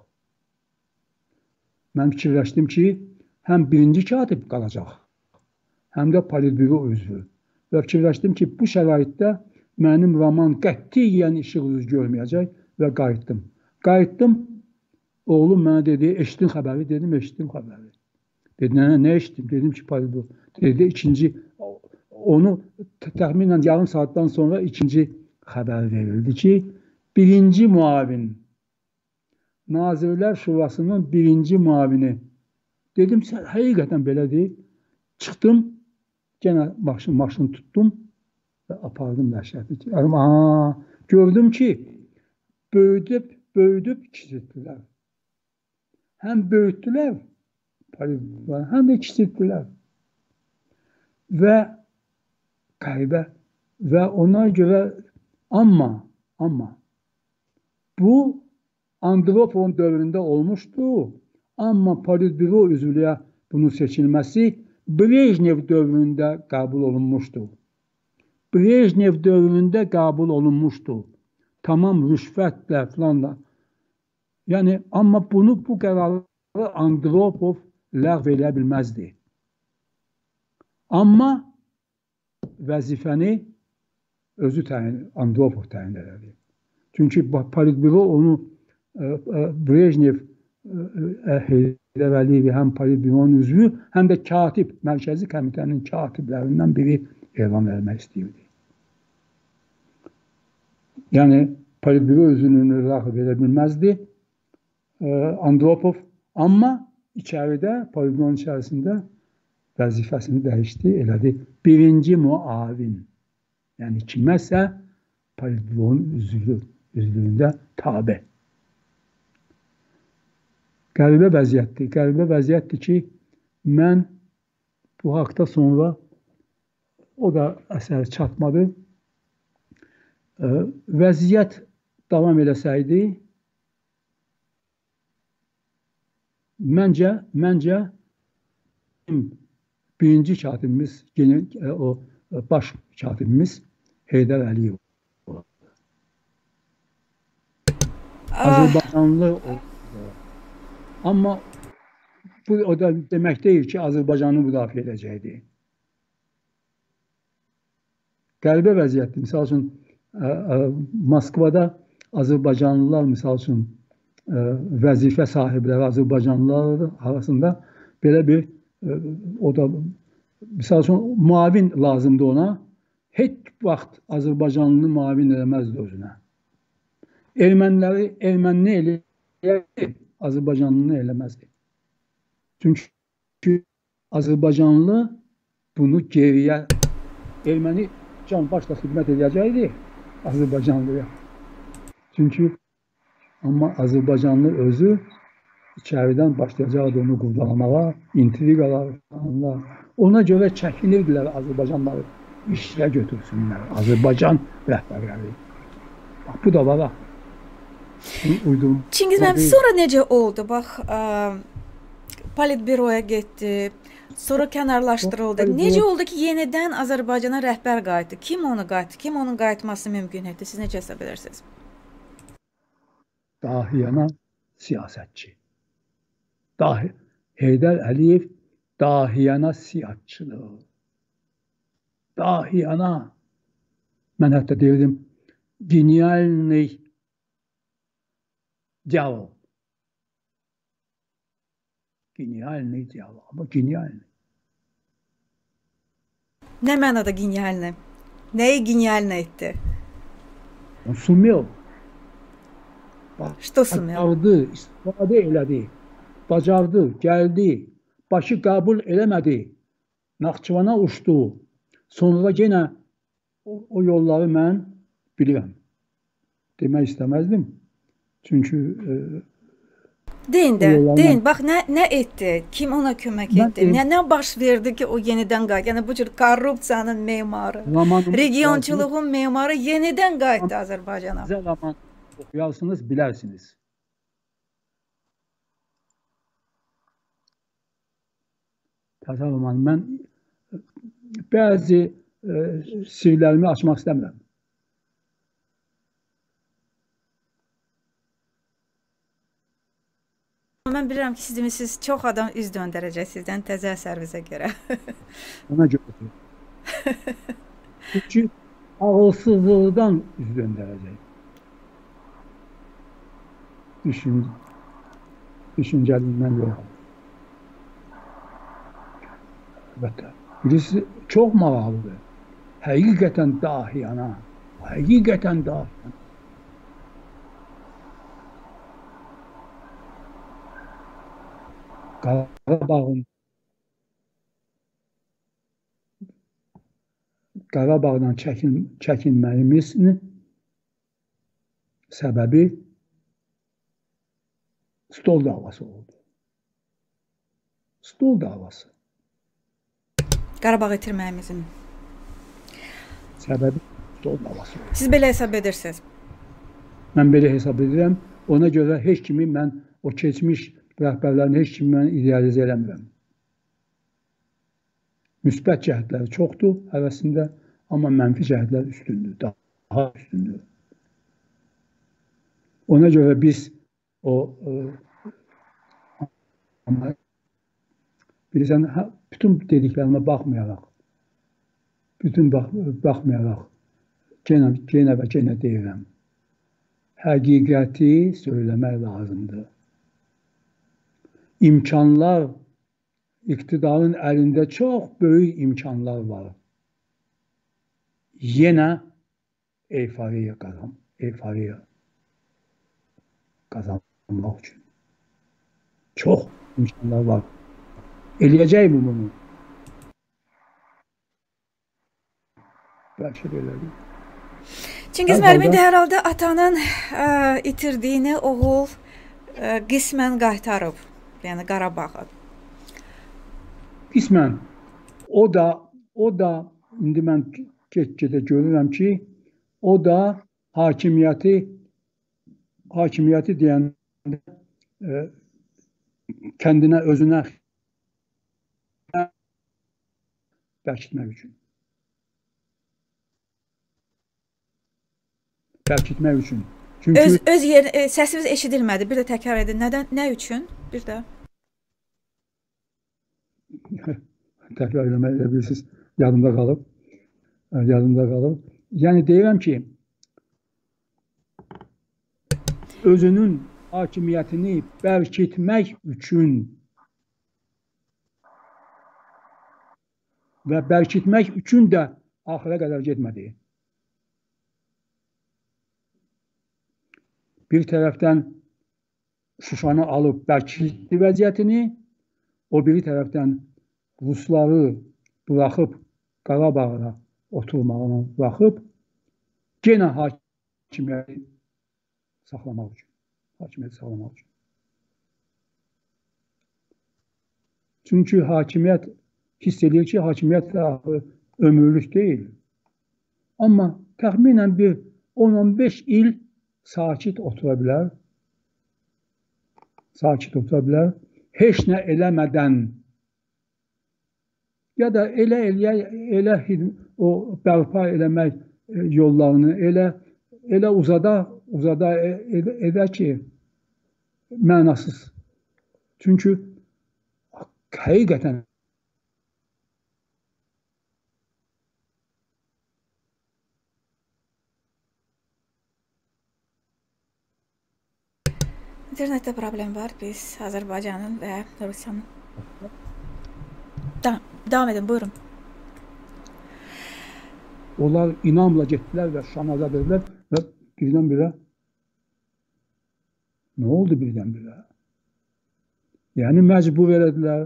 Mən fikirləşdim ki, həm birinci katib qalacaq, həm də Politbüro üzvü. Və fikirləşdim ki, bu şəraitdə mənim roman qətiyyən işıq yüz görməyəcək və qayıtdım. Qayıtdım, oğlum mənə dedi, eşitdin xəbəri? Dedim, eşitdim xəbəri. Dedi, nə, nə eşitdim? Dedim ki, Politbüro. Dedi, ikinci, onu təxminən yarım saatdan sonra ikinci xəbər verildi ki, birinci muavin, Nazirlər Şurasının birinci muavini. Dedim, həqiqətən belədir. Çıxdım, yenə maşın, maşın tutdum və apardım nəşriyyatı. Aa, gördüm ki, böyüdüb, böyüdüb kiçiltdilər. Həm böyütdülər, həm də kiçiltdilər. Və qəribə və ona görə amma, amma bu Andropovun dövründə olmuşdu, amma Politbüro üzvlüyə bunun seçilməsi Brejnev dövründə qəbul olunmuşdu. Brejnev dövründə qəbul olunmuşdu. Tamam rüşvətlə filanla. Yəni, amma bunu, bu qərarı Andropov ləğv edə bilməzdi. Amma vəzifəni özü təyin, Andropov təyin edirdi. Çünki Politbüro onu Brejnev Heydər Əliyevi həm Politbüronun üzvü, həm də katib, Mərkəzi Komitənin katiblərindən biri elan etmək istəyirdi. Yəni, Politbüro üzvünü ləğv edə bilməzdi Andropov, amma içəridə, Politbüronun içərisində vəzifəsini dəyişdi, elədi birinci muavin. Yəni, kiməsə Politbüronun üzvü, üzvlüyündə tabe. Qəribə vəziyyətdir. Qəribə vəziyyətdir ki, mən bu haqda sonra o da əsər çatmadı. Vəziyyət davam eləsəydi, məncə, məncə birinci katibimiz, o baş katibimiz Heydər Əliyev oldu. Azərbaycanlı oldu. Amma bu o da demək deyil ki, Azərbaycanı müdafiə edəcəkdir. Qəribə vəziyyətdir. Misal üçün, Moskvada Azərbaycanlılar, misal üçün, vəzifə sahibləri Azərbaycanlılar arasında belə bir, o da, misal üçün, muavin lazımdır ona. Heç vaxt Azərbaycanlını muavin eləməzdi özünə. Erməniləri, ermənini eləyərdi. Azərbaycanlını eləməzdi. Çünki Azərbaycanlı bunu geriyə, erməni can başla xidmət edəcəkdi Azərbaycanlıya. Çünki amma Azərbaycanlı özü içəridən başlayacaqdı onu qurdalamağa, intriqalar, ona görə çəkinirdilər Azərbaycanları işlə götürsünlər. Azərbaycan rəhbərləri. Bax, bu da var ha. Çingiz müəllim, sonra necə oldu? Bax, Politbüroya getdi, sonra kənarlaşdırıldı. Necə oldu ki, yenidən Azərbaycana rəhbər qayıtdı? Kim onu qayıtdı? Kim onun qayıtması mümkün etdi? Siz necə hesab edirsiniz? Dahiyana siyasətçi. Dahi, Heydər Əliyev dahiyana siyasətçidir. Dahiyana. Mən hətta deyirdim, genialный Diyalog. Genialный diyalog. Ama genialный. Nə mənada genialni? Nəyi genialni etdi? Он сумел. Что sumel? Bacardı, istifadə elədi. Bacardı, gəldi. Başı qəbul eləmədi. Naxçıvana uçdu. Sonra yenə o, o yolları mən bilirəm. Demək istəməzdim. Çünki e, Deyin də, yollarla- deyin. Bax nə nə etdi? Kim ona kömək Mən etdi? deyim- Nə nə baş verdi ki, o yenidən qayıtdı? Yəni bu cür korrupsiyanın memarı, Romanımız regionçuluğun memarı yenidən qayıtdı Azərbaycana. Bizə roman oxuyarsınız, bilərsiniz. Təzə roman. Mən e, bəzi e, sirlərimi açmaq istəmirəm. Mən bilirəm ki, siz demisiniz, çox adam üz döndərəcək sizdən təzə əsərinizə görə. Ona görə ki. Çünki ağılsızlıqdan üz döndərəcək. Düşün, düşüncəliyindən yox. Əlbəttə. Birisi çox maraqlıdır. Həqiqətən dahiyana. Həqiqətən dahiyana. Qarabağın Qarabağdan çəkin, çəkinməyimizin səbəbi stol davası oldu. Stol davası. Qarabağ itirməyimizin. Səbəbi stol davası oldu. Siz belə hesab edirsiniz. Mən belə hesab edirəm. Ona görə heç kimi mən o keçmiş rəhbərlərin heç kimi mən idealizə eləmirəm. Müsbət cəhətləri çoxdur həvəsində, amma mənfi cəhətlər üstündür, daha üstündür. Ona görə biz o e, amma bilirsən, bütün dediklərimə baxmayaraq, bütün bax, baxmayaraq, genə, genə və genə deyirəm, həqiqəti söyləmək lazımdır. İmkanlar, iqtidarın əlində çox böyük imkanlar var. Yenə eyfariya qazan, eyfariya qazanmaq üçün. Çox imkanlar var. Eləyəcək mi bunu? Bəlkə də elədir. Çingiz Hər müəllimin halda- də hər halda atanın ə, itirdiyini oğul ə, qismən qaytarıb. Yəni Qarabağı. Qismən o da, o da indi mən get-gedə görürəm ki, o da hakimiyyəti hakimiyyəti deyəndə e, kəndinə, özünə bərkitmək üçün. Bərkitmək üçün. Çünki Öz öz yer e, səsiniz eşidilmədi. Bir də təkrar edin. Nədən, nə üçün? Bir də. təkrar eləmək elə bilirsiniz, yadımda qalıb. Yadımda qalıb. Yəni deyirəm ki, özünün hakimiyyətini bərkitmək üçün və bərkitmək üçün də axıra qədər getmədi. Bir tərəfdən Şuşanı alıb bərkitdi vəziyyətini, o biri tərəfdən Rusları buraxıb Qarabağda oturmağını buraxıb yenə hakimiyyəti saxlamaq üçün. Hakimiyyəti saxlamaq üçün. Çünki hakimiyyət hiss edir ki, hakimiyyət də ömürlük deyil. Amma təxminən bir on on beş il sakit otura bilər. Sakit otura bilər. Heç nə eləmədən ya da elə elə elə o bərpa eləmək yollarını elə elə uzada uzada edə, edə ki, mənasız. Çünki həqiqətən İnternetdə problem var. Biz Azərbaycanın və Rusiyanın. Da Davam edin, buyurun. Onlar inamla getdilər və Şamı azad edilər və birdən-birə nə oldu birdən-birə? Yəni məcbur elədilər.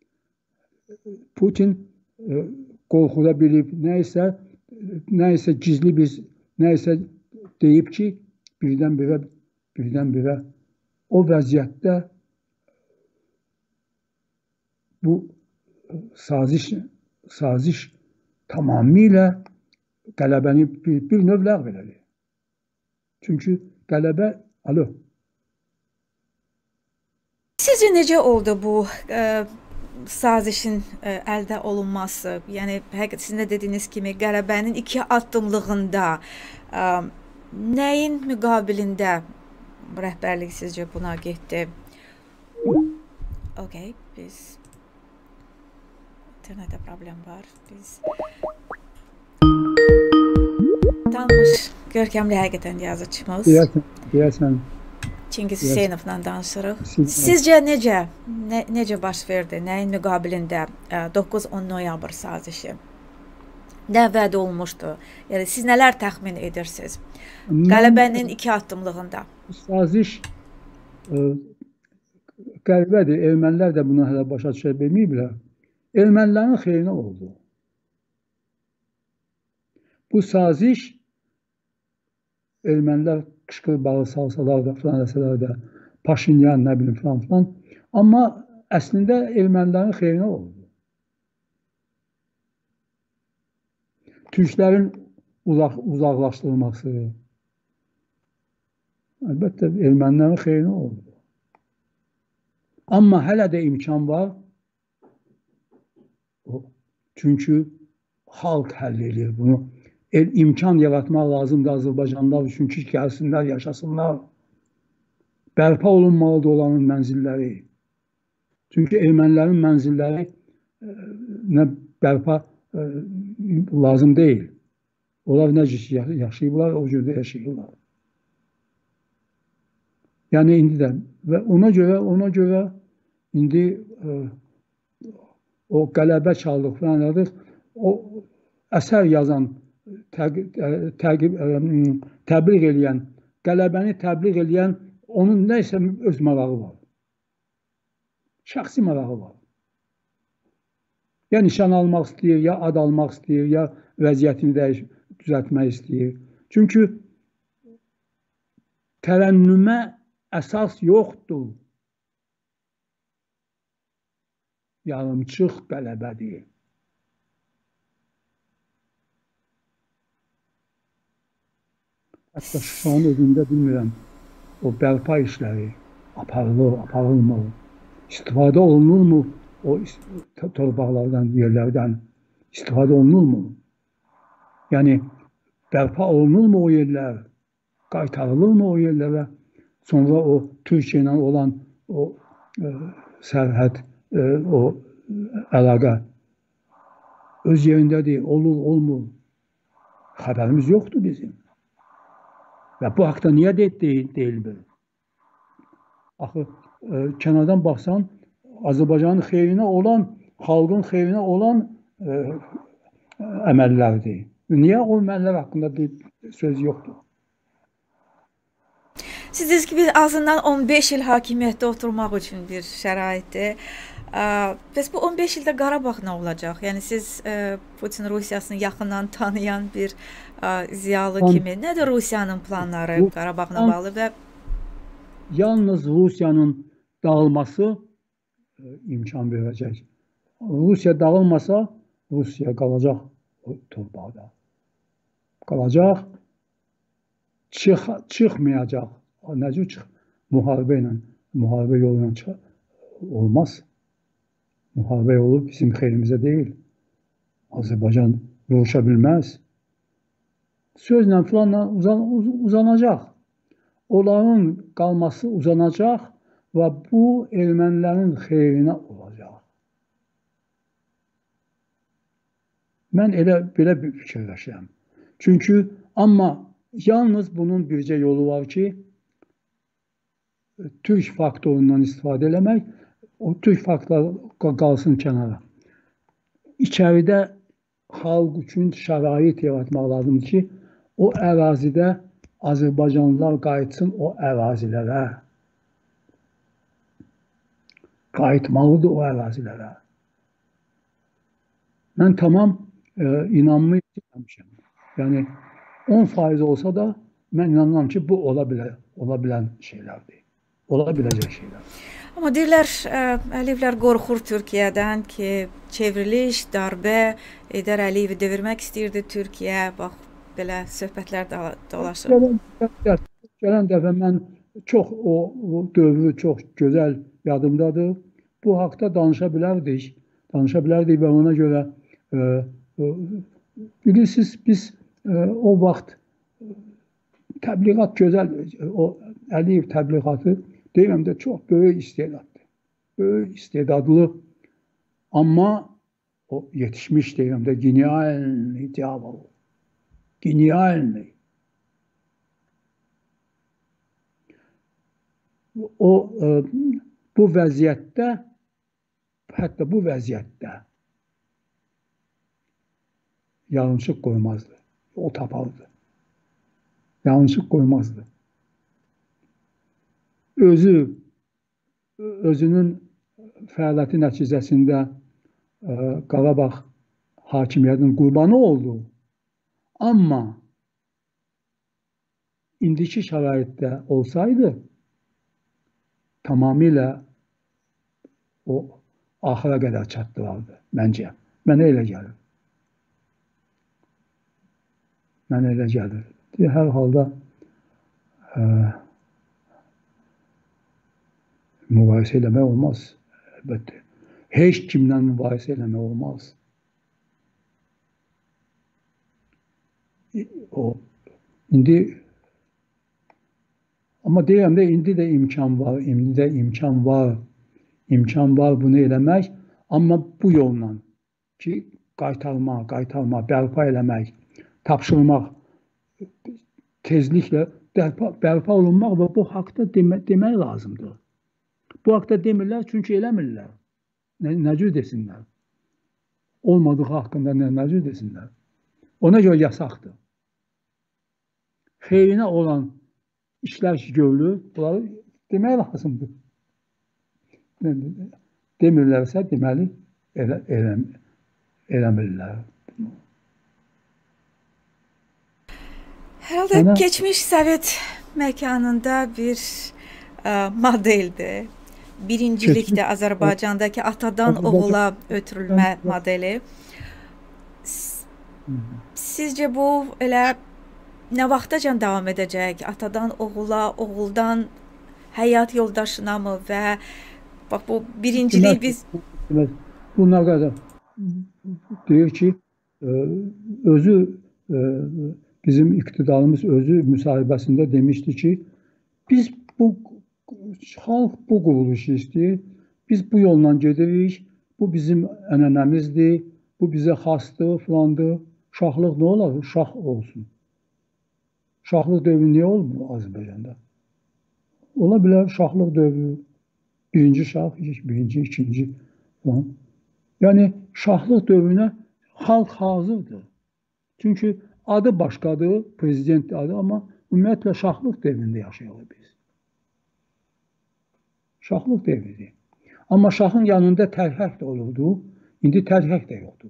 Putin e, qorxuda bilib, nəysə, nəysə gizli biz, nəysə deyib ki, birdən-birə, birdən-birə o vəziyyətdə bu saziş, saziş tamamilə qələbəni bir, bir növ ləğv elədi. Çünki qələbə, alo. Sizcə necə oldu bu e, sazişin e, əldə olunması? Yəni həqiqətən sizin də dediyiniz kimi qələbənin iki addımlığında e, nəyin müqabilində rəhbərlik sizcə buna getdi? Okay, biz internetdə problem var. Biz tanış görkəmli həqiqətən yazıçımız. Deyəsən, deyəsən. Çingiz Hüseynovla danışırıq. Sizcə necə, ne, necə baş verdi? Nəyin müqabilində doqquz on noyabr sazişi? Nə vəd olmuşdu? Yəni siz nələr təxmin edirsiniz? Qələbənin iki addımlığında. Saziş e, qəribədir. Ermənilər də bunu hələ başa düşə bilməyiblər. Ermənilərin xeyrinə oldu. Bu saziş ermənilər qışqır bağı salsalar da, filan eləsələr də, Paşinyan, nə bilim, filan filan. Amma əslində ermənilərin xeyrinə oldu. Türklərin uzaq, uzaqlaşdırılması, əlbəttə, ermənilərin xeyrinə oldu. Amma hələ də imkan var. Çünki xalq həll edir bunu. El, imkan yaratmaq lazımdır Azərbaycanlılar üçün ki, gəlsinlər, yaşasınlar. Bərpa olunmalıdır olanın mənzilləri. Çünki ermənilərin mənzilləri e, nə bərpa e, lazım deyil. Onlar necə yaşayırlar, o cürdə yaşayırlar. Yəni indi də və ona görə, ona görə indi e, o qələbə çaldıq falan elədik. O əsər yazan Təqib, təqib, təbliğ eləyən, qələbəni təbliğ eləyən onun nəysə öz marağı var. Şəxsi marağı var. Ya nişan almaq istəyir, ya ad almaq istəyir, ya vəziyyətini dəyiş, düzəltmək istəyir. Çünki tərənnümə əsas yoxdur. Yarımçıq qələbədir. Hətta Şuşanın özündə bilmirəm, o bərpa işləri aparılır, aparılmır, istifadə olunurmu o torpaqlardan, yerlərdən istifadə olunurmu? Yəni, bərpa olunurmu o yerlər, qaytarılırmı o yerlərə? Sonra o Türkiyə ilə olan o e, sərhəd, e, o əlaqə öz yerindədir, olur, olmur. Xəbərimiz yoxdur bizim. Və bu haqda niyə deyil, deyilmir? Axı, e, kənardan baxsan, Azərbaycanın xeyrinə olan, xalqın xeyrinə olan e, əməllərdir. Niyə o əməllər haqqında bir söz yoxdur? Siz dediniz ki, biz azından on beş il hakimiyyətdə oturmaq üçün bir şəraitdir. Bəs bu on beş ildə Qarabağ nə olacaq? Yəni siz e, Putin Rusiyasını yaxından tanıyan bir e, ziyalı An, kimi, nədir Rusiyanın planları bu, Qarabağla bağlı və yalnız Rusiyanın dağılması e, imkan verəcək. Rusiya dağılmasa, Rusiya qalacaq o torpaqda. Qalacaq, çıx, çıxmayacaq. Necə çıx? Müharibə ilə, müharibə yolu ilə çıx, olmaz. Müharibə yolu bizim xeyrimizə deyil. Azərbaycan vuruşa bilməz. Sözlə filanla uzan, uz, uzanacaq. Onların qalması uzanacaq və bu ermənilərin xeyrinə olacaq. Mən elə belə bir fikirləşirəm. Çünki amma yalnız bunun bircə yolu var ki, Türk faktorundan istifadə eləmək, o Türk faktoru qalsın kənara. İçəridə xalq üçün şərait yaratmaq lazımdır ki, o ərazidə Azərbaycanlılar qayıtsın o ərazilərə. Qayıtmalıdır o ərazilərə. Mən tamam e, inanma itirməmişəm. Yəni on faiz olsa da mən inanıram ki, bu ola bilər, ola bilən şeylərdir. Ola biləcək şeylər. Amma deyirlər, ə, Əliyevlər qorxur Türkiyədən ki, çevriliş, darbə edər, Əliyevi devirmək istəyirdi Türkiyə. Bax, belə söhbətlər dolaşır. Gələn, gələn dəfə mən çox o, o dövrü çox gözəl yadımdadır. Bu haqda danışa bilərdik. Danışa bilərdik və ona görə e, e, bilirsiniz, biz e, o vaxt təbliğat gözəl, o Əliyev təbliğatı deyirəm də çox böyük istedadlı. Böyük istedadlı. Amma o yetişmiş deyirəm də genialni diabol. Genialni. O e, bu vəziyyətdə, hətta bu vəziyyətdə yanlışıq qoymazdı. O tapaldı. Yanlışıq qoymazdı. Özü, özünün fəaliyyəti nəticəsində e, Qarabağ hakimiyyətinin qurbanı oldu. Amma indiki şəraitdə olsaydı, tamamilə o axıra qədər çatdırardı, məncə. Mənə elə gəlir. Mənə elə gəlir. Hər halda e, mübahisə eləmək olmaz, əlbəttə. Heç kimdən mübahisə eləmək olmaz. O, indi, amma deyirəm də, indi də imkan var, indi də imkan var, imkan var bunu eləmək, amma bu yolla ki, qaytarma, qaytarma, bərpa eləmək, tapşırmaq, tezliklə bərpa, bərpa olunmaq və bu haqda demə, demək lazımdır. Bu haqda demirlər, çünki eləmirlər. Nə, nə cür desinlər? Olmadığı haqqında nə, nə cür desinlər? Ona görə yasaqdır. Xeyrinə olan işlər ki, görülür, bunları demək lazımdır. Demirlərsə, deməli, elə, elə, eləmirlər. Herhalde Ana, geçmiş Sovet məkanında bir ə, modeldir. Birincilikdə Azərbaycandakı atadan oğula ötürülmə modeli. Sizcə bu elə nə vaxtacan davam edəcək? Atadan oğula, oğuldan həyat yoldaşına mı və bax bu birinciliyi biz... Bunlar qədər deyir ki, özü bizim iqtidarımız özü müsahibəsində demişdi ki, biz bu xalq bu quruluşu istəyir, biz bu yolla gedirik, bu bizim ənənəmizdir, bu bizə xasdır, filandır. Şahlıq nə olar? Şah olsun. Şahlıq dövrü niyə olmur Azərbaycanda? Ola bilər şahlıq dövrü, birinci şah, birinci, ikinci falan. Yəni şahlıq dövrünə xalq hazırdır. Çünki adı başqadır, prezident adı, amma ümumiyyətlə şahlıq dövründə yaşayalım biz. Şahlıq devridir. Amma şahın yanında tərhək də olurdu, indi tərhək də yoxdur.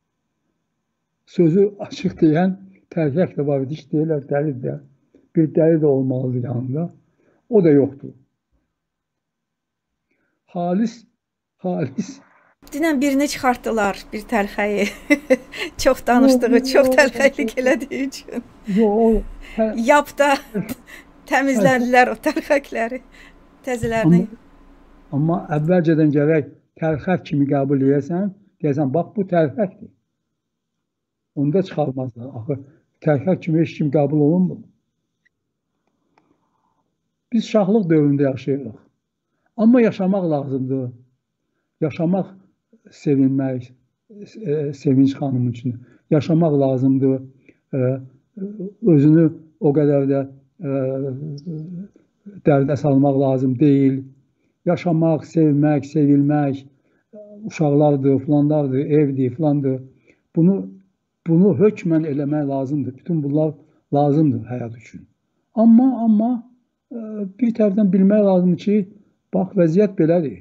Sözü açıq deyən tərhək də var idi, deyirlər dəli də, bir dəli də olmalıdır yanında, o da yoxdur. Halis, halis. Dünən birini çıxartdılar, bir tərxəyi. Çox danışdığı, çox tərxəylik elədiyi üçün. Yap da təmizlədilər o tərxəkləri, təzələrini. Amma əvvəlcədən gərək tərxək kimi qəbul edəsən, deyəsən, bax, bu tərxəkdir. Onu da çıxarmazlar. Axı, tərxək kimi heç kim qəbul olunmur. Biz şahlıq dövründə yaşayırıq. Amma yaşamaq lazımdır. Yaşamaq sevinmək, Sevinç xanım üçün. Yaşamaq lazımdır. Özünü o qədər də dərdə salmaq lazım deyil. Yaşamaq, sevmək, sevilmək, uşaqlardır, filanlardır, evdir, filandır. Bunu bunu hökmən eləmək lazımdır. Bütün bunlar lazımdır həyat üçün. Amma amma bir tərəfdən bilmək lazımdır ki, bax vəziyyət belədir.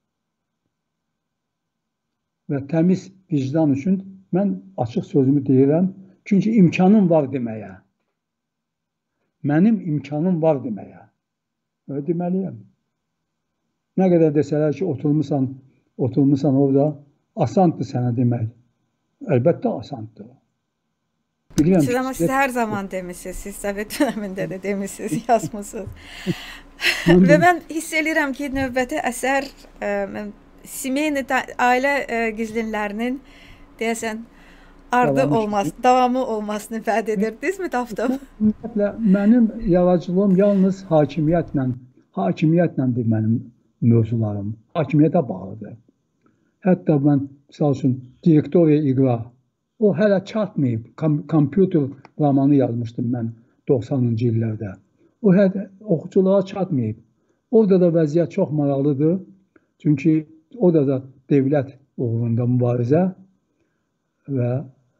Və təmiz vicdan üçün mən açıq sözümü deyirəm. Çünki imkanım var deməyə. Mənim imkanım var deməyə. Öyle deməliyəm. Nə qədər desələr ki, oturmuşsan, oturmuşsan orada, asandır sənə demək. Əlbəttə asandır. Bilirəm, siz ama siz her zaman demişsiniz, siz Sovet döneminde de demişsiniz, yazmışsınız. Ve ben hiss edirəm ki, növbəti əsər e, Simeyni ailə e, gizlinlərinin deyəsən ardı davamı olmaz, davamı olmasını vəd edirdiniz mi Taftov? Mənim yaradıcılığım yalnız hakimiyyətlə, hakimiyyətlədir mənim mövzularım. Hakimiyyətə bağlıdır. Hətta mən, misal üçün, Direktoriya İqra, o hələ çatmayıb. Kom kompüter romanı yazmışdım mən doxsanıncı illərdə. O hələ oxuculara çatmayıb. Orada da vəziyyət çox maraqlıdır. Çünki orada da dövlət uğrunda mübarizə və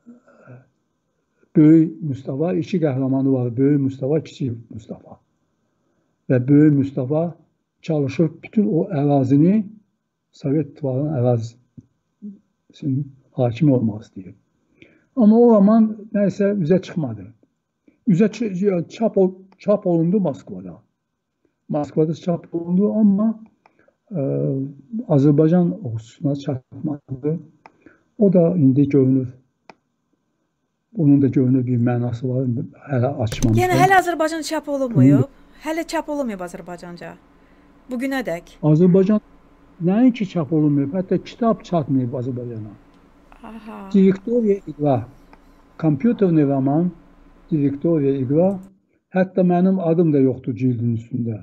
Böyük Mustafa, iki qəhrəmanı var. Böyük Mustafa, Kiçik Mustafa. Və Böyük Mustafa çalışır bütün o ərazini Sovet İttifaqının ərazisinin hakimi olmaq istəyir. Amma o zaman nəysə üzə çıxmadı. Üzə çap, çap olundu Moskvada. Moskvada çap olundu amma e, Azərbaycan oxucusuna çatmadı. O da indi görünür. Onun da görünür bir mənası var. Hələ açmamışlar. Yəni hələ Azərbaycan çap olunmuyor. Hələ çap olunmuyor Azərbaycanca. Bugünədək. Azərbaycan nəinki çap olunmuyor, hətta kitab çatmayıb Azərbaycana. Aha. Direktoriya İqra, kompüterli roman, Direktoriya İqra, hətta mənim adım da yoxdur cildin üstündə.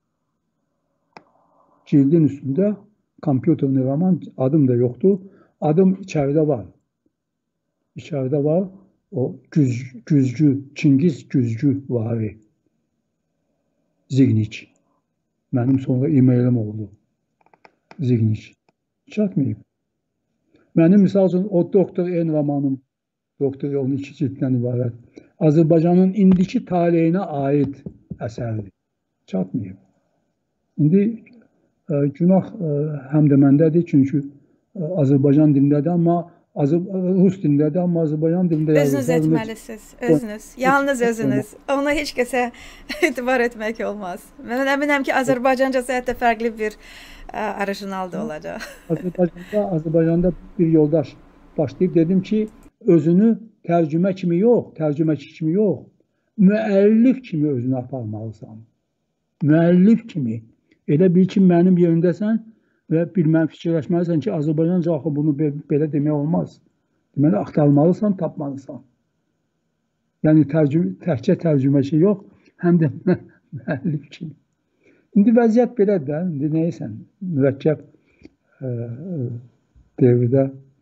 Cildin üstündə kompüterli roman adım da yoxdur. Adım içəridə var. İçəridə var. O güz, güzgü, Çingiz güzgü vari. Zigniç. Mənim sonra e-mailim oldu. Zigniç. Çatmayıb. Mənim misal üçün o Doktor N romanım, Doktor on iki cilddən ibarət. Azərbaycanın indiki taleyinə aid əsərdir. Çatmayıb. İndi e, günah e, həm də məndədir, çünki e, Azərbaycan dilindədir, amma Azər Rus dilindədir, amma Azərbaycan dilində yazılır. Özünüz etməlisiniz, özünüz. Yalnız özünüz. Ona heç kəsə etibar etmək olmaz. Mən əminəm ki, Azərbaycancası hətta fərqli bir orijinalda olacaq. Azərbaycanda, Azərbaycanda bir yoldaş başlayıb dedim ki, özünü tərcümə kimi yox, tərcüməçi kimi yox, müəllif kimi özünü aparmalısan. Müəllif kimi. Elə bil ki, mənim yerindəsən və bilmən fikirləşməlisən ki, Azərbaycanca axı bunu belə demək olmaz. Deməli, axtarmalısan, tapmalısan. Yəni, tərcüm, təkcə tərcüməçi yox, həm də müəllif kimi. İndi vəziyyət belədir də, indi neysən, mürəkkəb e, devirdə.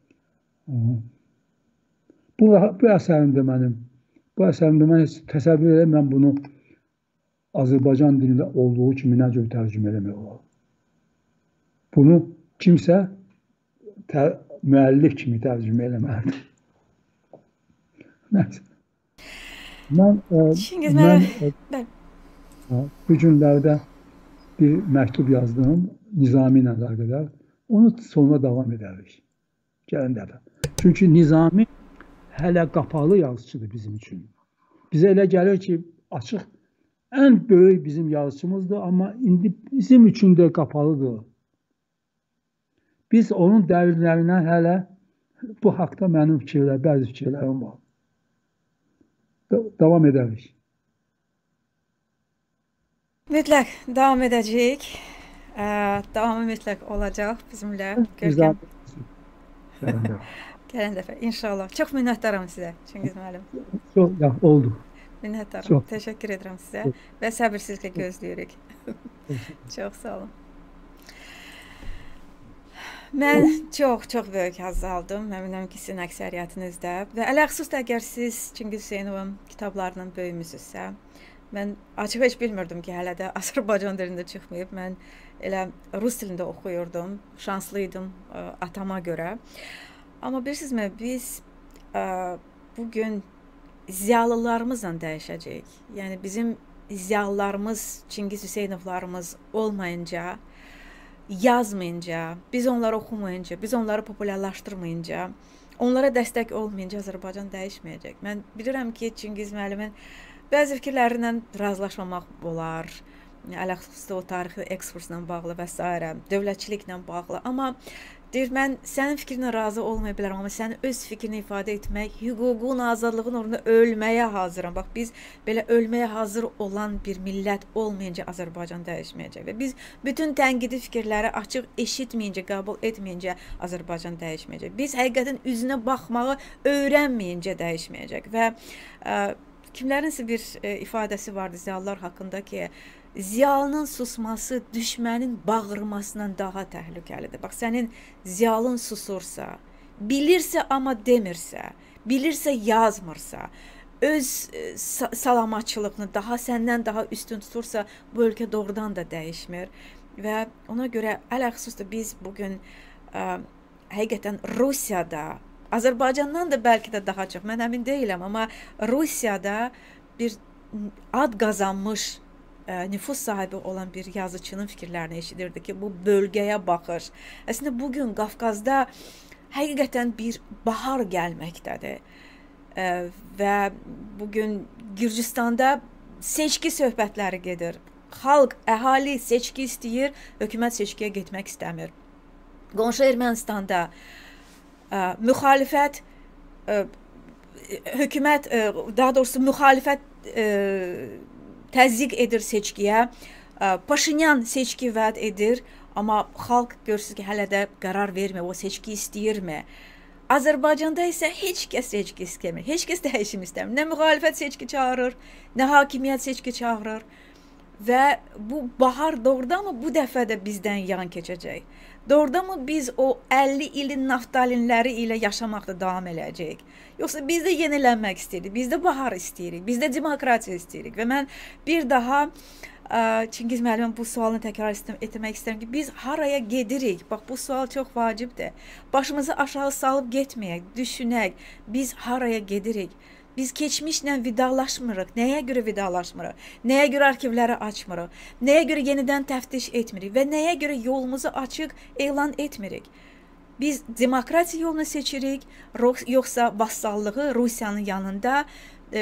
Bu, bu əsərimdə mənim, bu əsərimdə mən heç təsəvvür edəm, mən bunu Azərbaycan dilində olduğu kimi nə cür tərcümə eləmək olar. Bunu kimsə tər, müəllif kimi tərcümə eləməlidir. Nəysə. Mən, e, mən e, bu günlərdə bir məktub yazdım, Nizami ilə əlaqədar. Onu sonra davam edərik. Gələn dəfə. Çünki Nizami hələ qapalı yazıçıdır bizim üçün. Bizə elə gəlir ki, açıq, ən böyük bizim yazıçımızdır, amma indi bizim üçün də qapalıdır. Biz onun dərinlərinə hələ bu haqda mənim fikirlər, bəzi fikirlərim var. Davam edərik. Mütləq davam edəcəyik. Davamı mütləq olacaq bizimlə. Görkəm. Gələn dəfə inşallah. Çox minnətdaram sizə Çingiz müəllim. Çox, ya, oldu. Minnətdaram. Çox. Təşəkkür edirəm sizə və səbirsizliklə gözləyirik. Çox sağ olun. Mən çox, çox böyük haz aldım. Əminəm ki, sizin əksəriyyətinizdə. Və ələxüsus da əgər siz Çingiz Hüseynovun kitablarının böyümüsünüzsə, Mən açıq heç bilmirdim ki, hələ də Azərbaycan dilində çıxmayıb. Mən elə rus dilində oxuyurdum. Şanslıydım ə, atama görə. Amma bilirsinizmi, biz ə, bugün ziyalılarımızla dəyişəcəyik. Yəni bizim ziyalılarımız, Çingiz Hüseynovlarımız olmayınca, yazmayınca, biz onları oxumayınca, biz onları populyarlaşdırmayınca, onlara dəstək olmayınca Azərbaycan dəyişməyəcək. Mən bilirəm ki, Çingiz müəllimin bəzi fikirlərindən razılaşmamaq olar. Ələxüsusilə o tarixi ekskursla bağlı və s. dövlətçiliklə bağlı. Amma deyir, mən sənin fikrinlə razı olmaya bilərəm, amma sənin öz fikrini ifadə etmək, hüququn, azadlığın uğrunda ölməyə hazıram. Bax, biz belə ölməyə hazır olan bir millət olmayınca Azərbaycan dəyişməyəcək. Və biz bütün tənqidi fikirləri açıq eşitməyincə, qəbul etməyincə Azərbaycan dəyişməyəcək. Biz həqiqətin üzünə baxmağı öyrənməyincə dəyişməyəcək. Və ə, kimlərinsə bir ə, ifadəsi vardı ziyalılar haqqında ki, ziyalının susması düşmənin bağırmasından daha təhlükəlidir. Bax, sənin ziyalın susursa, bilirsə amma demirsə, bilirsə yazmırsa, öz e, salamatçılığını daha səndən daha üstün tutursa, bu ölkə doğrudan da dəyişmir. Və ona görə ələxüsusda biz bugün ə, həqiqətən Rusiyada, Azərbaycandan da bəlkə də daha çox, mən əmin deyiləm, amma Rusiyada bir ad qazanmış nüfus sahibi olan bir yazıçının fikirlərini eşidirdi ki, bu bölgəyə baxır. Əslində, bugün Qafqazda həqiqətən bir bahar gəlməkdədir. Və bugün Gürcüstanda seçki söhbətləri gedir. Xalq, əhali seçki istəyir, hökumət seçkiyə getmək istəmir. Qonşu Ermənistanda ə, müxalifət, ə, hökumət, ə, daha doğrusu müxalifət ə, təzyiq edir seçkiyə. Paşinyan seçki vəd edir, amma xalq görürsünüz ki, hələ də qərar vermir, o seçki istəyirmi? Azərbaycanda isə heç kəs seçki istəmir, heç kəs dəyişim istəmir. Nə müxalifət seçki çağırır, nə hakimiyyət seçki çağırır. Və bu bahar doğrudanmı bu dəfə də bizdən yan keçəcək? Doğrudanmı biz o əlli ilin naftalinləri ilə yaşamaqda davam eləyəcəyik? Yoxsa biz də yenilənmək istəyirik, biz də bahar istəyirik, biz də demokratiya istəyirik. Və mən bir daha ə, Çingiz müəllimin bu sualını təkrar etmək istəyirəm ki, biz haraya gedirik? Bax, bu sual çox vacibdir. Başımızı aşağı salıb getməyək, düşünək, biz haraya gedirik? Biz keçmişlə vidalaşmırıq. Nəyə görə vidalaşmırıq? Nəyə görə arxivləri açmırıq? Nəyə görə yenidən təftiş etmirik? Və nəyə görə yolumuzu açıq elan etmirik? Biz demokratiya yolunu seçirik, yoxsa vassallığı Rusiyanın yanında e,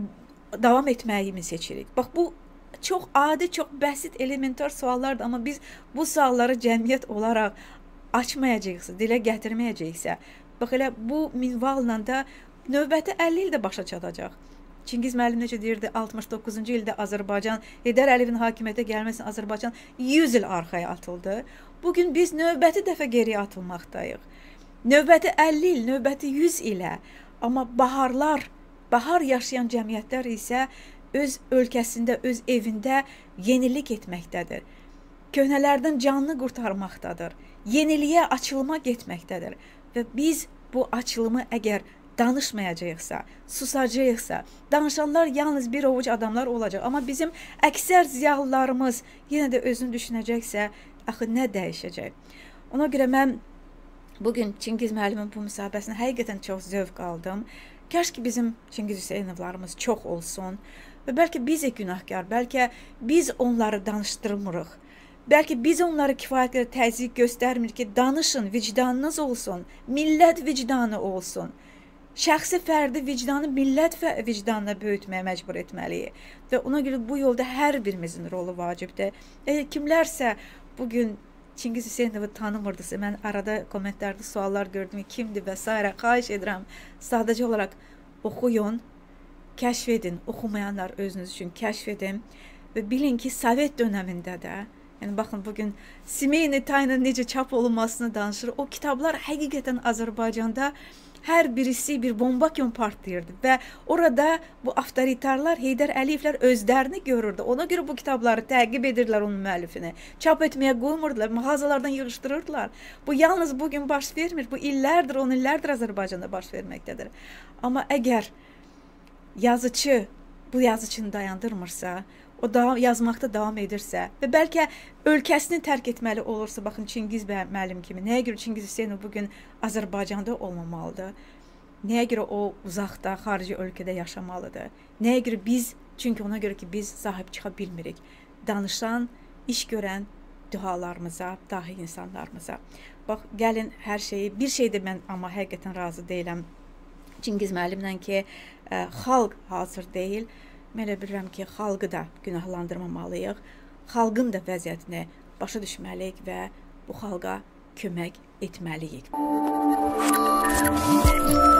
davam etməyi mi seçirik? Bax, bu çox adi, çox bəsit, elementar suallardır, amma biz bu sualları cəmiyyət olaraq açmayacaqsa, dilə gətirməyəcəksə, bax, elə bu minvalla da növbəti əlli ildə başa çatacaq. Çingiz müəllim necə deyirdi, altmış doqquzuncu ildə Azərbaycan, Heydər Əliyevin hakimiyyətə gəlməsin, Azərbaycan yüz il arxaya atıldı. Bugün biz növbəti dəfə geriyə atılmaqdayıq. Növbəti əlli il, növbəti yüz ilə. Amma baharlar, bahar yaşayan cəmiyyətlər isə öz ölkəsində, öz evində yenilik etməkdədir. Köhnələrdən canını qurtarmaqdadır. Yeniliyə açılma getməkdədir. Və biz bu açılımı əgər danışmayacaqsa, susacaqsa, danışanlar yalnız bir ovuc adamlar olacaq. Amma bizim əksər ziyalılarımız yenə də özünü düşünəcəksə, axı nə dəyişəcək? Ona görə mən bugün Çingiz müəllimin bu müsahibəsinə həqiqətən çox zövq aldım. Kaş ki bizim Çingiz Hüseynovlarımız çox olsun və bəlkə biz günahkar, bəlkə biz onları danışdırmırıq. Bəlkə biz onları kifayət qədər təzyiq göstərmir ki, danışın, vicdanınız olsun, millət vicdanı olsun. Şəxsi fərdi vicdanı millət vicdanına böyütməyə məcbur etməliyik. Və ona görə bu yolda hər birimizin rolu vacibdir. E, kimlərsə bugün Çingiz Hüseynovu tanımırdısa, mən arada kommentlərdə suallar gördüm, kimdir və s. Xahiş edirəm, sadəcə olaraq oxuyun, kəşf edin, oxumayanlar özünüz üçün kəşf edin və bilin ki, Sovet dönəmində də, yəni baxın, bugün Semeyni Tayının necə çap olunmasını danışır, o kitablar həqiqətən Azərbaycanda hər birisi bir bomba kimi partlayırdı və orada bu avtoritarlar, Heydər Əliyevlər özlərini görürdü. Ona görə bu kitabları təqib edirlər onun müəllifini. Çap etməyə qoymurdular, mağazalardan yığışdırırdılar. Bu yalnız bugün baş vermir, bu illərdir, on illərdir Azərbaycanda baş verməkdədir. Amma əgər yazıcı bu yazıçını dayandırmırsa, o da yazmaqda davam edirsə və bəlkə ölkəsini tərk etməli olursa, baxın Çingiz müəllim kimi, nəyə görə Çingiz Hüseynov bugün Azərbaycanda olmamalıdır? Nəyə görə o uzaqda, xarici ölkədə yaşamalıdır? Nəyə görə biz, çünki ona görə ki, biz sahib çıxa bilmirik. Danışan, iş görən dualarımıza, dahi insanlarımıza. Bax, gəlin hər şeyi, bir şeydə mən amma həqiqətən razı deyiləm Çingiz müəllimlə ki, ə, xalq hazır deyil. Mən elə bilirəm ki, xalqı da günahlandırmamalıyıq. Xalqın da vəziyyətini başa düşməliyik və bu xalqa kömək etməliyik.